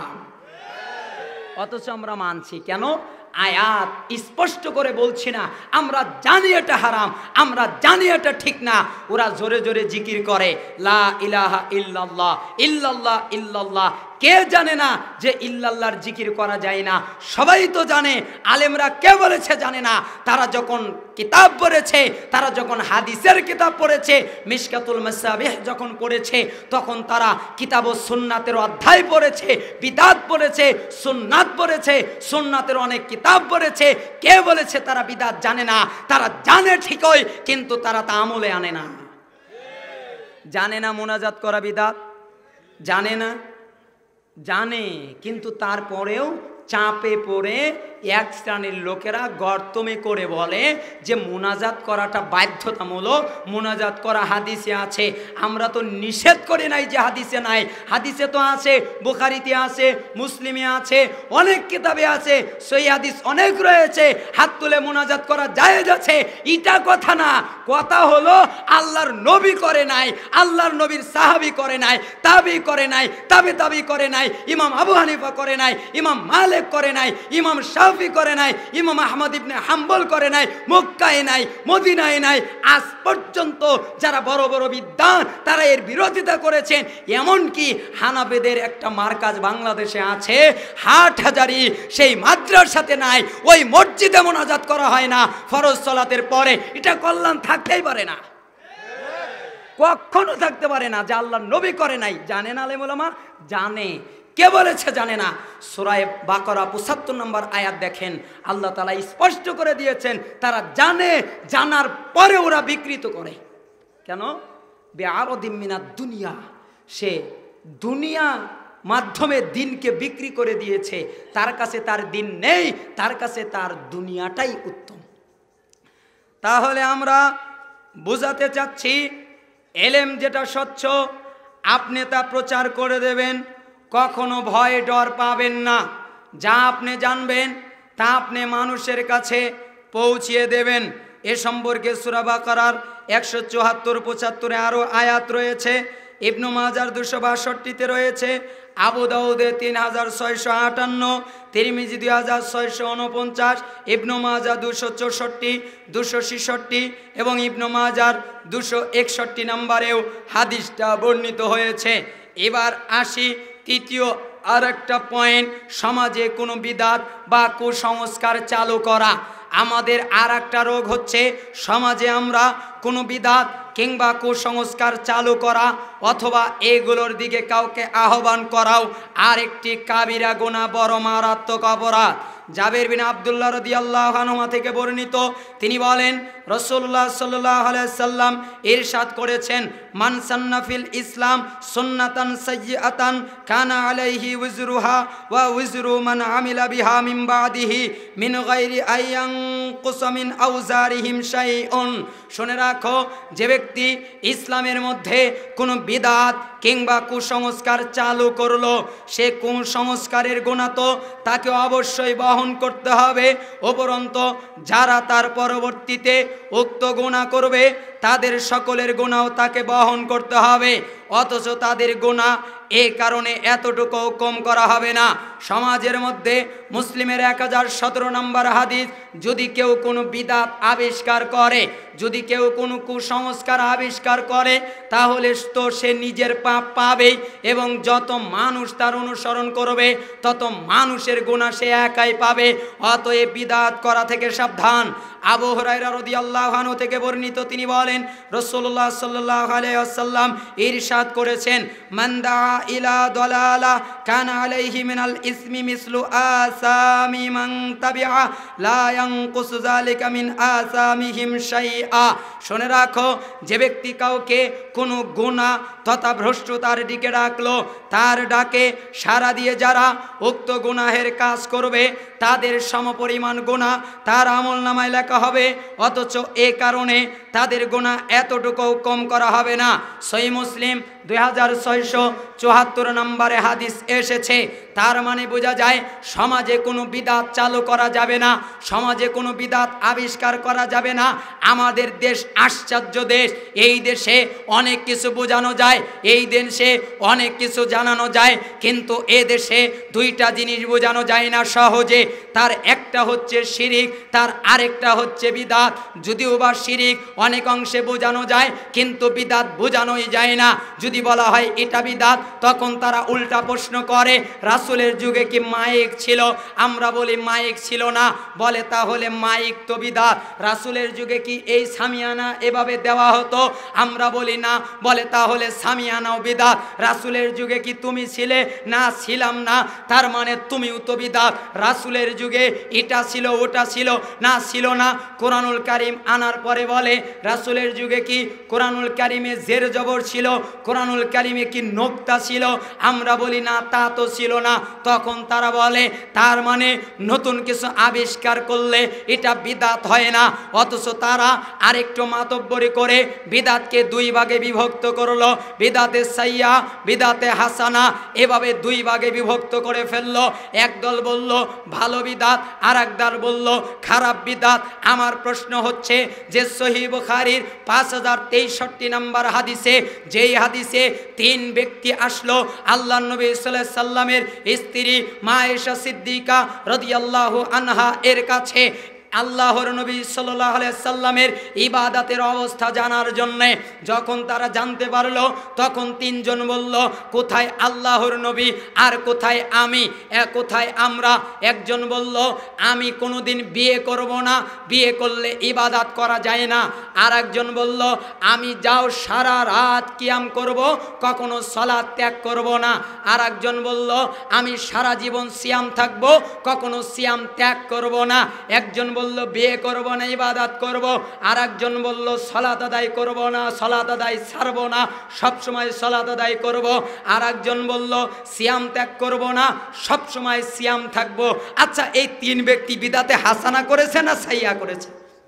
অথচ আমরা মানছি কেন? আয়াত স্পষ্ট করে বলছি না, আমরা জানি এটা হারাম, আমরা জানি এটা ঠিক না। ওরা জোরে জোরে জিকির করে লা ইলাহা ইল্লাল্লাহ, ইল্লাল্লাহ ইল্লাল্লাহ। কে জানে না যে ইল্লাল্লাহর জিকির করা যায় না? সবাই তো জানে। আলেমরা কে বলেছে জানে না? তারা যখন কিতাব পড়েছে, তারা যখন হাদিসের কিতাব পড়েছে, মিশকাতুল মাসাবিহ যখন পড়েছে, তখন তারা কিতাব ও সুন্নাতের অধ্যায় পড়েছে, বিদাত পড়েছে, সুন্নাত পড়েছে, সুন্নাতের অনেক কিতাব পড়েছে। কে বলেছে তারা বিদাত জানে না? তারা জানে ঠিকই, কিন্তু তারা তা আমলে আনে না। জানে না মোনাজাত করা বিদাত? জানে না? জানে, কিন্তু তারপরেও চাপে পড়ে এক শ্রেণীর লোকেরা গর্তমে করে বলে যে মোনাজাত করাটা বাধ্যতামূলক, মোনাজাত করা হাদিসে আছে। আমরা তো নিষেধ করি নাই যে হাদিসে নাই। হাদিসে তো আছে, বুখারীতে আছে, মুসলিমে আছে, অনেক কিতাবে আছে, সহিহ হাদিস অনেক রয়েছে। হাত তুলে মোনাজাত করা জায়েজ আছে, এটা কথা না। কথা হলো আল্লাহর নবী করে নাই, আল্লাহর নবীর সাহাবী করে নাই, তাবি করে নাই, তাবে তাবি করে নাই, ইমাম আবু হানিফা করে নাই, ইমাম মালিক করে নাই, ইমাম শাফি করে নাই, ইমাম আহমদ ইবনে হাম্বল করে নাই, মক্কায় নাই, মদিনায় নাই। আজ পর্যন্ত যারা বড় বড় বিদ্বান তারা এর বিরোধিতা করেছেন। এমনকি হানাফিদের একটা মার্কাজ বাংলাদেশে আছে, হাটহাজারী, সেই মাদ্রাসাতে নাই, ওই মসজিদে মোনাজাত করা হয় না ফরজ সালাতের পরে। এটা কল্যাণ থাকতেই পারে না, কখনো থাকতে পারে না যে আল্লাহর নবী করে নাই। জানেন আলেম ওলামা? জানে। কে বলেছে জানে না? সূরা বাকারা পঁচাত্তর নম্বর আয়াত দেখেন, আল্লাহ তাআলা স্পষ্ট করে দিয়েছেন তারা জানে, জানার পরে ওরা বিকৃত করে। কেন? বিআরদিম মিনাদ দুনিয়া, সে দুনিয়া মাধ্যমে দিনকে বিক্রি করে দিয়েছে। তার কাছে তার দিন নেই, তার কাছে তার দুনিয়াটাই উত্তম। তাহলে আমরা বোঝাতে চাচ্ছি, এলেম যেটা স্বচ্ছ আপনি তা প্রচার করে দেবেন, কখনো ভয় ডর পাবেন না। যা আপনি জানবেন তা আপনি মানুষের কাছে পৌঁছিয়ে দেবেন। এ সম্পর্কে সূরা বাকারার একশো চুয়াত্তর পঁচাত্তরে আরও আয়াত রয়েছে, ইবনু মাজার দুশো বাষট্টিতে রয়েছে, আবু দাউদে তিন হাজার ছয়শো আটান্ন, তিরমিজি দুই হাজার ছয়শো উনপঞ্চাশ, ইবনু মাজা দুশো চৌষট্টি, দুশো ছেষট্টি এবং ইবনু মাজার দুশো একষট্টি নম্বরেও হাদিসটা বর্ণিত হয়েছে। এবার আসি তৃতীয় আর একটা পয়েন্ট, সমাজে কোনো বিদাত বা কুসংস্কার চালু করা। আমাদের আর একটা রোগ হচ্ছে, সমাজে আমরা কোনো বিদাত কিংবা কুসংস্কার চালু করা অথবা এগুলোর দিকে কাউকে আহ্বান করাও আর একটি কাবিরা গুনাহ, বড় মারাত্মক অপরাধ। জাবের বিন আব্দুল্লাহ রাদিয়াল্লাহু আনহু থেকে বর্ণিত, তিনি বলেন রাসূলুল্লাহ সাল্লাল্লাহু আলাইহি সাল্লাম ইরশাদ করেছেন, মান সান্না ফিল ইসলাম সুন্নাতান সাইয়্যাতান কানা আলাইহি উজরুহা ওয়া উজরু মান আমিলা বিহা মিন বাদিহি মিন গায়রি আইয়ানকুস মিন আওজারিহিম শাইউন। শুনে রাখো, যে ব্যক্তি ইসলামের মধ্যে কোনো বিদআত কিংবা কুসংস্কার চালু করলো, সে কুসংস্কারের গুনাহ তো তাকে অবশ্যই বহন করতে হবে, উপরন্ত যারা তার পরবর্তীতে উক্ত গুনাহ করবে তাদের সকলের গুনাহও তাকে বহন করতে হবে। অথচ তাদের গুনাহ এই কারণে এতটুকু কম করা হবে না। সমাজের মধ্যে মুসলিমের এক হাজার সতেরো নম্বর হাদিস, যদি কেউ কোনো বিদাত আবিষ্কার করে, যদি কেউ কোনো কুসংস্কার আবিষ্কার করে, তাহলে তো সে নিজের পাপ পাবেই এবং যত মানুষ তার অনুসরণ করবে তত মানুষের গুনাহ সে একাই পাবে। অতএব বিদাত করা থেকে সাবধান। আবু হুরায়রা রাদিয়াল্লাহু আনহু থেকে বর্ণিত, তিনি বলেন রাসূলুল্লাহ সাল্লাল্লাহু আলাইহি ওয়াসাল্লাম ইরশাদ করেছেন, মান দা ইলা দালালা কানা আলাইহি মিনাল ইসমি মিসলু আসামি মান তাবিআ লা ইয়ানকুসু যালিকা মিন আসামিহিম শাইআ। শুনে রাখো, যে ব্যক্তি কাউকে কোনো গুনাহ তথা ভ্রষ্টতার দিকে ডাকলো, তার ডাকে সাড়া দিয়ে যারা উক্ত গুনাহের কাজ করবে তাদের সমপরিমাণ গুনাহ তার আমলনামায় লেখা হবে। অথচ এ কারণে তাদের গুনাহ এতটুকু কম করা হবে না। সহিহ মুসলিম দুই হাজার ছয়শো চুয়াত্তর নম্বরে হাদিস এসেছে। তার মানে বোঝা যায় সমাজে কোনো বিদাত চালু করা যাবে না, সমাজে কোনো বিদাত আবিষ্কার করা যাবে না। আমাদের দেশ আশ্চর্য দেশ, এই দেশে অনেক কিছু বোঝানো যায়, এই দেশে অনেক কিছু জানানো যায়, কিন্তু এ দেশে দুইটা জিনিস বোঝানো যায় না সহজে। তার একটা হচ্ছে শিরিক, তার আরেকটা হচ্ছে বিদাত। যদিও বা শিরিক অনেক অংশে বোঝানো যায়, কিন্তু বিদাত বোঝানোই যায় না। যদি যদি বলা হয় এটা বিদাত, তখন তারা উল্টা প্রশ্ন করে রাসূলের যুগে কি মাইক ছিল? আমরা বলি মাইক ছিল না। বলে তাহলে মাইক তো বিদাত। রাসূলের যুগে কি এই সামিয়ানা এভাবে দেওয়া হতো? আমরা বলি না। বলে তাহলে সামিয়ানাও বিদাত। রাসূলের যুগে কি তুমি ছিলে? না, ছিলাম না। তার মানে তুমিও তো বিদাত। রাসূলের যুগে এটা ছিল ওটা ছিল, না ছিল না। কোরআনুল কারীম আনার পরে বলে রাসূলের যুগে কি কোরআনুল কারীমে জের জবর ছিল? কোরআনুল কারীমে কি নোক্তা ছিল? আমরা বলি না, তা তো ছিল না। তখন তারা বলে তার মানে নতুন কিছু আবিষ্কার করলে এটা বিদাত হয় না। অথচ তারা আরেকটু মাতব্বরি করে বিদাতকে দুই ভাগে বিভক্ত করলো, বিদাতে সাইয়া, বিদাতে হাসানা, এভাবে দুই ভাগে বিভক্ত করে ফেললো। একদল বলল ভালো বিদাত, আর একদল বলল খারাপ বিদাত। আমার প্রশ্ন হচ্ছে যে সহিহ বুখারীর পাঁচ হাজার তেষট্টি নম্বর হাদিসে, যেই হাদিসে তিন ব্যক্তি আসলো আল্লাহর নবী সাল্লাল্লাহু আলাইহি সাল্লামের স্ত্রী মা আয়েশা সিদ্দিকা রাদিয়াল্লাহু আনহা এর কাছে আল্লাহর নবী সাল্লাল্লাহু আলাইহি সাল্লামের ইবাদতের অবস্থা জানার জন্যে যখন তারা জানতে পারলো, তখন তিনজন বলল কোথায় আল্লাহর নবী আর কোথায় আমি, কোথায় আমরা? একজন বলল আমি কোনোদিন বিয়ে করব না, বিয়ে করলে ইবাদত করা যায় না। আর একজন বলল আমি যাও সারা রাত কিয়াম করব, কখনো সালাত ত্যাগ করব না। আর একজন বলল আমি সারা জীবন সিয়াম থাকব, কখনো সিয়াম ত্যাগ করব না। একজন বলল বিয়ে করব না, ইবাদত করব। আর একজন বলল সালাত আদায় করব না, সালাত আদায় ছাড়ব না, সব সময় সালাত আদায় করব। আর একজন বলল সিয়াম ত্যাগ করব না, সব সময় সিয়াম থাকব। আচ্ছা, এই তিন ব্যক্তি বিদাতে হাসানা করেছে না সাইয়া করেছে?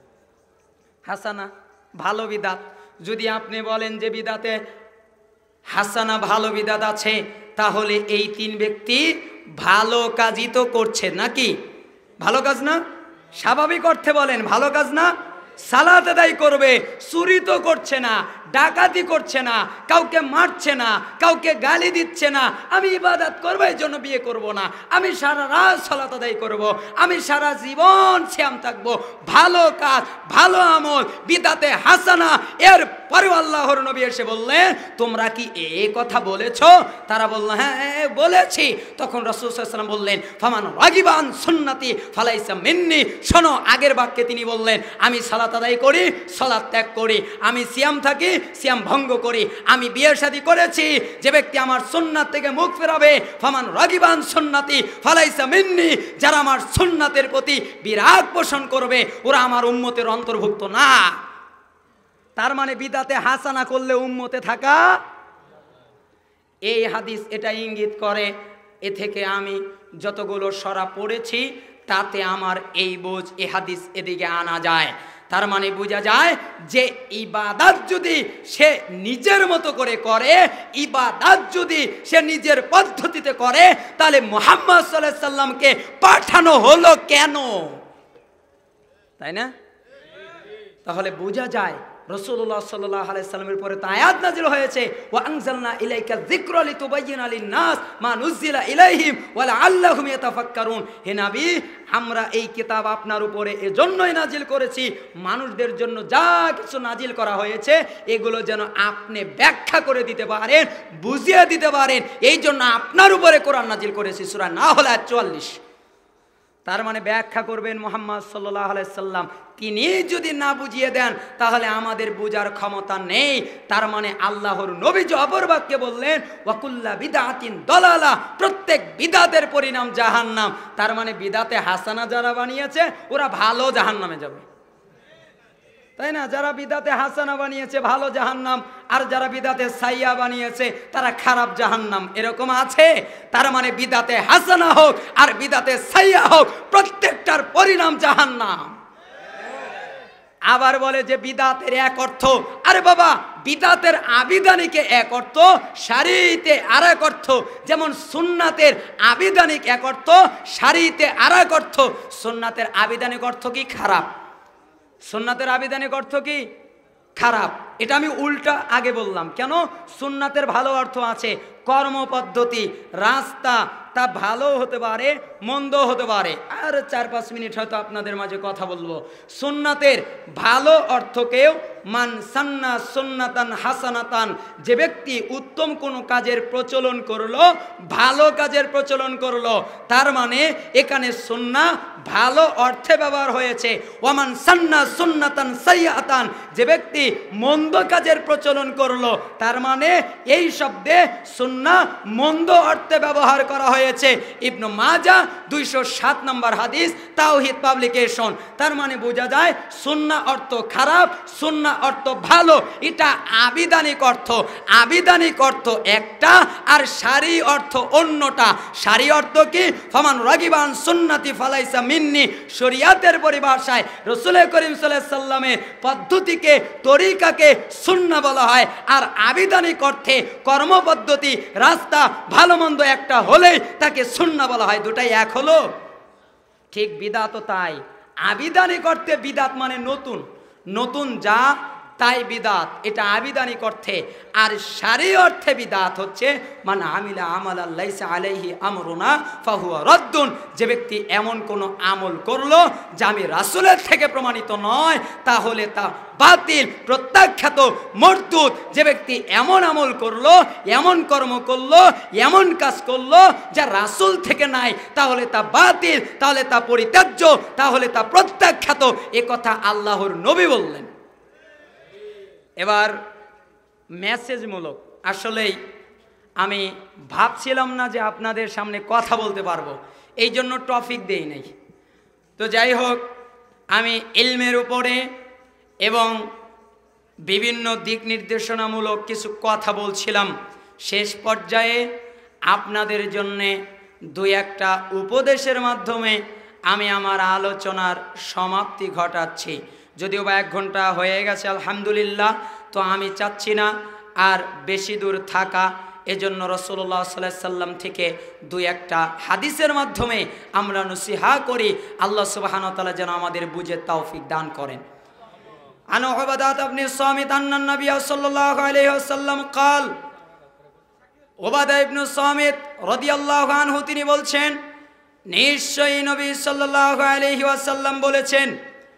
হাসানা, ভালো বিদাত। যদি আপনি বলেন যে বিদাতে হাসানা ভালো বিদাত আছে, তাহলে এই তিন ব্যক্তি ভালো কাজই তো করছে নাকি? ভালো কাজ না? স্বাভাবিক অর্থে বলেন ভালো কাজ না? সালাত আদায় করবে, চুরি তো করছে না, ডাকাতি করছে না, কাউকে মারছে না, কাউকে গালি দিচ্ছে না। আমি ইবাদত করবো, এই জন্য বিয়ে করব না। আমি সারা রাত সালাত আদায় করব, আমি সারা জীবন সিয়াম থাকবো। ভালো কাজ, ভালো আমল, বিদাতে হাসানা। এর পরে আল্লাহর নবী এসে বললেন তোমরা কি এই কথা বলেছো? তারা বলল হ্যাঁ বলেছি। তখন রাসূল সাল্লাল্লাহু আলাইহি ওয়াসাল্লাম বললেন ফামান রাগিবান সুন্নতি ফালাইসা মিন্নি। শোনো, আগের বাক্যে তিনি বললেন আমি সালাত আদায় করি, সালাত ত্যাগ করি, আমি সিয়াম থাকি, সিয়াম ভঙ্গ করি, আমি বিয়ে শাদী করেছি। যে ব্যক্তি আমার সুন্নাত থেকে মুখ ফেরাবে ফামান রাগিবান সুন্নতি ফালাইসা মিন্নি, যারা আমার সুন্নাতের প্রতি বিরাগ পোষণ করবে ওরা আমার উম্মতের অন্তর্ভুক্ত না। তার মানে বিদাতে হাসানা করলে উম্মতে থাকা, এই হাদিস এটা ইঙ্গিত করে। এ থেকে আমি যতগুলো সরা পড়েছি তাতে আমার এই বোঝ এ হাদিস এদিকে আনা যায়। তার মানে বোঝা যায় যে ইবাদত যদি সে নিজের মতো করে করে, ইবাদত যদি সে নিজের পদ্ধতিতে করে, তাহলে মুহাম্মদ সাল্লাল্লাহু আলাইহি সাল্লামকে পাঠানো হলো কেন? তাই না? তাহলে বোঝা যায় রাসূলুল্লাহ সাল্লাল্লাহু আলাইহি সাল্লামের পরে তো আয়াত নাযিল হয়েছে ওয়া আনজালনা ইলাইকা যিকরা লিতুবাইয়িনা লিন-নাস মা নুজিলা ইলাইহিম ওয়া লাআল্লাহুম ইয়াতাফাক্কারুন। হে নবী, আমরা এই কিতাব আপনার উপরে এজন্যই নাজিল করেছি, মানুষদের জন্য যা কিছু নাজিল করা হয়েছে এগুলো যেন আপনি ব্যাখ্যা করে দিতে পারেন, বুঝিয়ে দিতে পারেন, এই জন্য আপনার উপরে কোরআন নাজিল করেছি। সূরা নাহল আয়াত চুয়াল্লিশ। তার মানে ব্যাখ্যা করবেন মুহাম্মদ সাল্লাল্লাহু আলাইহি সাল্লাম। তিনি যদি না বুঝিয়ে দেন তাহলে আমাদের বোঝার ক্ষমতা নেই। তার মানে আল্লাহর নবী যে অপর বাক্যে বললেন ওয়াকুল্লা বিদআতিন দালালা, প্রত্যেক বিদাতের পরিণাম জাহান্নাম। তার মানে বিদাতে হাসানা যারা বানিয়েছে ওরা ভালো জাহান্নামে যাবে, তাই না? যারা বিদাতে হাসানা বানিয়েছে ভালো জাহান্নাম, আর যারা বিদাতে সাইয়া বানিয়েছে তারা খারাপ জাহান্নাম, এরকম আছে? তার মানে বিদাতে হাসানা হোক আর বিদাতে সাইয়া হোক, প্রত্যেকটার পরিণাম জাহান্নাম। আবার বলে যে বিদাতের এক অর্থ, আরে বাবা, বিদাতের আবিধানিকে এক অর্থ, শারীতে আর এক অর্থ। যেমন সুন্নাতের আবিধানিক এক অর্থ, শারীতে আর এক অর্থ। সুন্নাতের আবিধানিক অর্থ কি? খারাপ। সুন্নাতের আবিধানিক অর্থ কি? খারাপ। এটা আমি উল্টা আগে বললাম। কেন? সুন্নাতের ভালো অর্থ আছে, কর্মপদ্ধতি, রাস্তা, তা ভালো হতে পারে, মন্দ হতে পারে। আর চার পাঁচ মিনিট হয়তো আপনাদের মাঝে কথা বলবো। সুন্নাতের ভালো অর্থকেও মান সান্না সুন্নাতান হাসানাতান, যে ব্যক্তি উত্তম কোনো কাজের প্রচলন করলো, ভালো কাজের প্রচলন করলো, তার মানে এখানে সুন্নাহ ভালো অর্থে ব্যবহার হয়েছে। ওয়ামান সান্না সুন্নাতান সাইয়াতান, যে ব্যক্তি মন্দ কাজের প্রচলন করলো, তার মানে এই শব্দে সুন্নাহ মন্দ অর্থে ব্যবহার করা হয়েছে। ইবনু মাজাহ দুইশো সাত নম্বর হাদিস, তাওহীদ পাবলিকেশন। তার মানে বোঝা যায় সুন্নাহ অর্থ খারাপ, সুন্নাহ অর্থ ভালো, এটা আবিধানিক অর্থ। আবিধানিক অর্থ একটা আর শারঈ অর্থ অন্যটা। শারঈ অর্থ কি? ফামান রাগিবান সুন্নতি ফালাইসা মিন্নি, শরীয়তের পরিভাষায় রাসূল করিম সাল্লাল্লাহু আলাইহি সাল্লামের পদ্ধতিকে, তরিকাকে সুন্নাহ বলা হয়। আর আবিধানিক অর্থে কর্মপদ্ধতি, রাস্তা, ভালো মন্দ একটা হলেই তাকে সুন্নাহ বলা হয়। দুটাই এক হলো? ঠিক বিদআতও তাই। আবিধানিক অর্থে বিদআত মানে নতুন, নতুন যা তাই বিদআত, এটা আবিধানিক অর্থে। আর শারঈ অর্থে বিদআত হচ্ছে মান আমিলা আমালান লাইসা আলাইহি আমরুনা ফাহুয়া রাদ্দুন, যে ব্যক্তি এমন কোনো আমল করলো যা আমি রাসূলের থেকে প্রমাণিত নয়, তাহলে তা বাতিল, প্রত্যাখ্যাত, মরদুদ। যে ব্যক্তি এমন আমল করলো, এমন কর্ম করলো, এমন কাজ করলো যা রাসূল থেকে নাই, তাহলে তা বাতিল, তাহলে তা পরিত্যাজ্য, তাহলে তা প্রত্যাখ্যাত। এ কথা আল্লাহর নবী বললেন। এবার মেসেজমূলক, আসলেই আমি ভাবছিলাম না যে আপনাদের সামনে কথা বলতে পারবো, এই জন্য টপিক দেই নাই। তো যাই হোক, আমি ইলমের উপরে এবং বিভিন্ন দিক নির্দেশনামূলক কিছু কথা বলছিলাম। শেষ পর্যায়ে আপনাদের জন্যে দুই একটা উপদেশের মাধ্যমে আমি আমার আলোচনার সমাপ্তি ঘটাচ্ছি। যদিও বা এক ঘন্টা হয়ে গেছে আলহামদুলিল্লাহ, তো আমি চাচ্ছি না আর বেশি দূর থাকা। এজন্য রাসূলুল্লাহ সাল্লাল্লাহু আলাইহি সাল্লাম থেকে দুই একটা হাদিসের মাধ্যমে আমরা নসিহা করি। আল্লাহ সুবহানাহু ওয়া তাআলা যেন আমাদের বুঝে তৌফিক দান করেন। আন উবাদাহ ইবনে সামিত আন্না নবী সাল্লাল্লাহু আলাইহি ওয়াসাল্লাম قال, উবাদাহ ইবনে সামিত রাদিয়াল্লাহু আনহু তিনি বলছেন, নিশ্চয়ই নবী সাল্লাল্লাহু আলাইহি ওয়াসাল্লাম বলেছেন,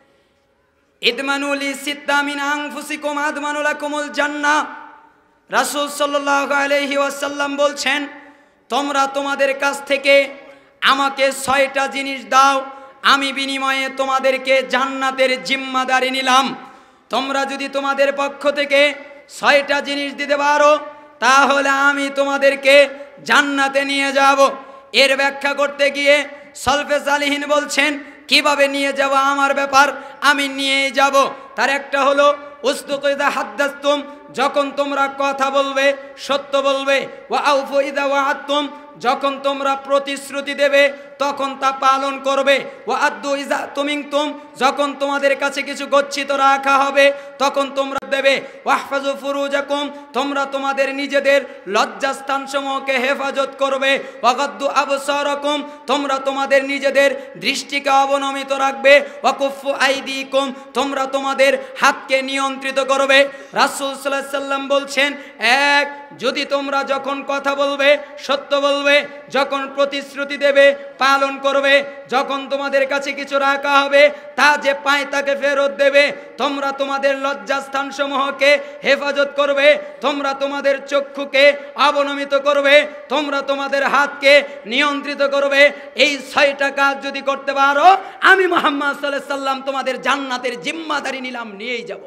ইদমানু লি সিত্তা মিন আনফুসিকুম আদমানু লাকুমুল জান্নাহ। রাসূল সাল্লাল্লাহু আলাইহি ওয়াসাল্লাম বলছেন, তোমরা তোমাদের কাছ থেকে আমাকে ছয়টা জিনিস দাও, আমি বিনিময়ে তোমাদেরকে জান্নাতের জিম্মাদারি নিলাম। তোমরা যদি তোমাদের পক্ষ থেকে ছয়টা জিনিস দিতে পারো, তাহলে আমি তোমাদেরকে জান্নাতে নিয়ে যাব। এর ব্যাখ্যা করতে গিয়ে সলফে সালিহিন বলছেন, কিভাবে নিয়ে যাব আমার ব্যাপার, আমি নিয়েই যাব। তার একটা হলো উসদুকু ইযা হাদ্দাসতুম, যখন তোমরা কথা বলবে সত্য বলবে। ওয়া আউফু ইযা ওয়াআদতুম, যখন তোমরা প্রতিশ্রুতি দেবে তখন তা পালন করবে। ওয়া আদ্দু ইযা তুমিনতুম, যখন তোমাদের কাছে কিছু গচ্ছিত রাখা হবে তখন তোমরা দেবে। ওয়াহফাজু ফুরুজাকুম, তোমরা তোমাদের নিজেদের লজ্জাস্থানসমূহকে হেফাজত করবে। ওয়াগাদ্দু আবসারাকুম, তোমরা তোমাদের নিজেদের দৃষ্টিকে অবনমিত রাখবে। ওয়াকুফু আইদিকুম, তোমরা তোমাদের হাতকে নিয়ন্ত্রিত করবে। রাসূল সাল্লাল্লাহু আলাইহি সাল্লাম বলছেন, এক, যদি তোমরা যখন কথা বলবে সত্য বলবে, যখন প্রতিশ্রুতি দেবে পালন করবে, যখন তোমাদের কাছে কিছু রাখা হবে তা যে পায় তাকে ফেরত দেবে, তোমরা তোমাদের লজ্জাস্থান সমূহকে হেফাজত করবে, তোমরা তোমাদের চক্ষুকে অবনমিত করবে, তোমরা তোমাদের হাতকে নিয়ন্ত্রিত করবে। এই ছয়টা কাজ যদি করতে পারো, আমি মুহাম্মদ সাল্লাল্লাহু আলাইহি সাল্লাম তোমাদের জান্নাতের জিম্মাদারি নিলাম, নিয়েই যাব।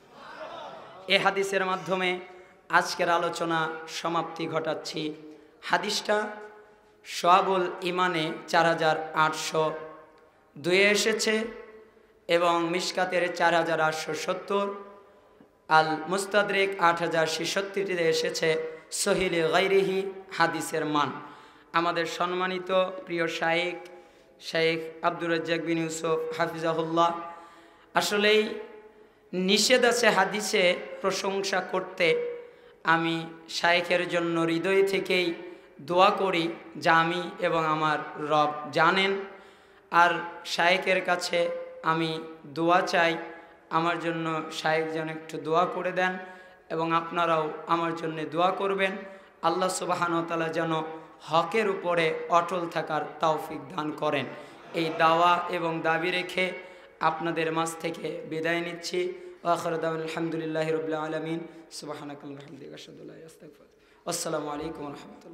এই হাদিসের মাধ্যমে আজকের আলোচনা সমাপ্তি ঘটাচ্ছি। হাদিসটা শুআবুল ইমানে চার হাজার আটশো দুয়ে এসেছে এবং মিশকাতের চার হাজার আটশো সত্তর, আল মুস্তাদরিক আট হাজার ছেষট্টিতে এসেছে। সহিলে গাইরিহি হাদিসের মান। আমাদের সম্মানিত প্রিয় শাইখ শাইখ আব্দুর রাজ্জাক বিন ইউসুফ হাফিজাহুল্লাহ, আসলেই নিষেধ আছে হাদিসে প্রশংসা করতে। আমি শাইখের জন্য হৃদয় থেকেই দোয়া করি, যা আমি এবং আমার রব জানেন। আর শাইখের কাছে আমি দোয়া চাই, আমার জন্য শাইখ যেন একটু দোয়া করে দেন এবং আপনারাও আমার জন্য দোয়া করবেন। আল্লাহ সুবহানাহু ওয়া তাআলা যেন হকের উপরে অটল থাকার তৌফিক দান করেন। এই দাওয়া এবং দাবি রেখে আপনাদের মাঝ থেকে বিদায় নিচ্ছি। ওয়া আখিরু দাওয়ানা আলহামদুলিল্লাহি রাব্বিল আলামিন সুবহানাকাল্লাহুম্মা ওয়া বিহামদিকা আশহাদু আল্লা ইলাহা ইল্লা আনতা আস্তাগফিরুকা ওয়া আতুবু ইলাইক। আসসালামু আলাইকুম ওয়া রাহমাতুল্লাহ।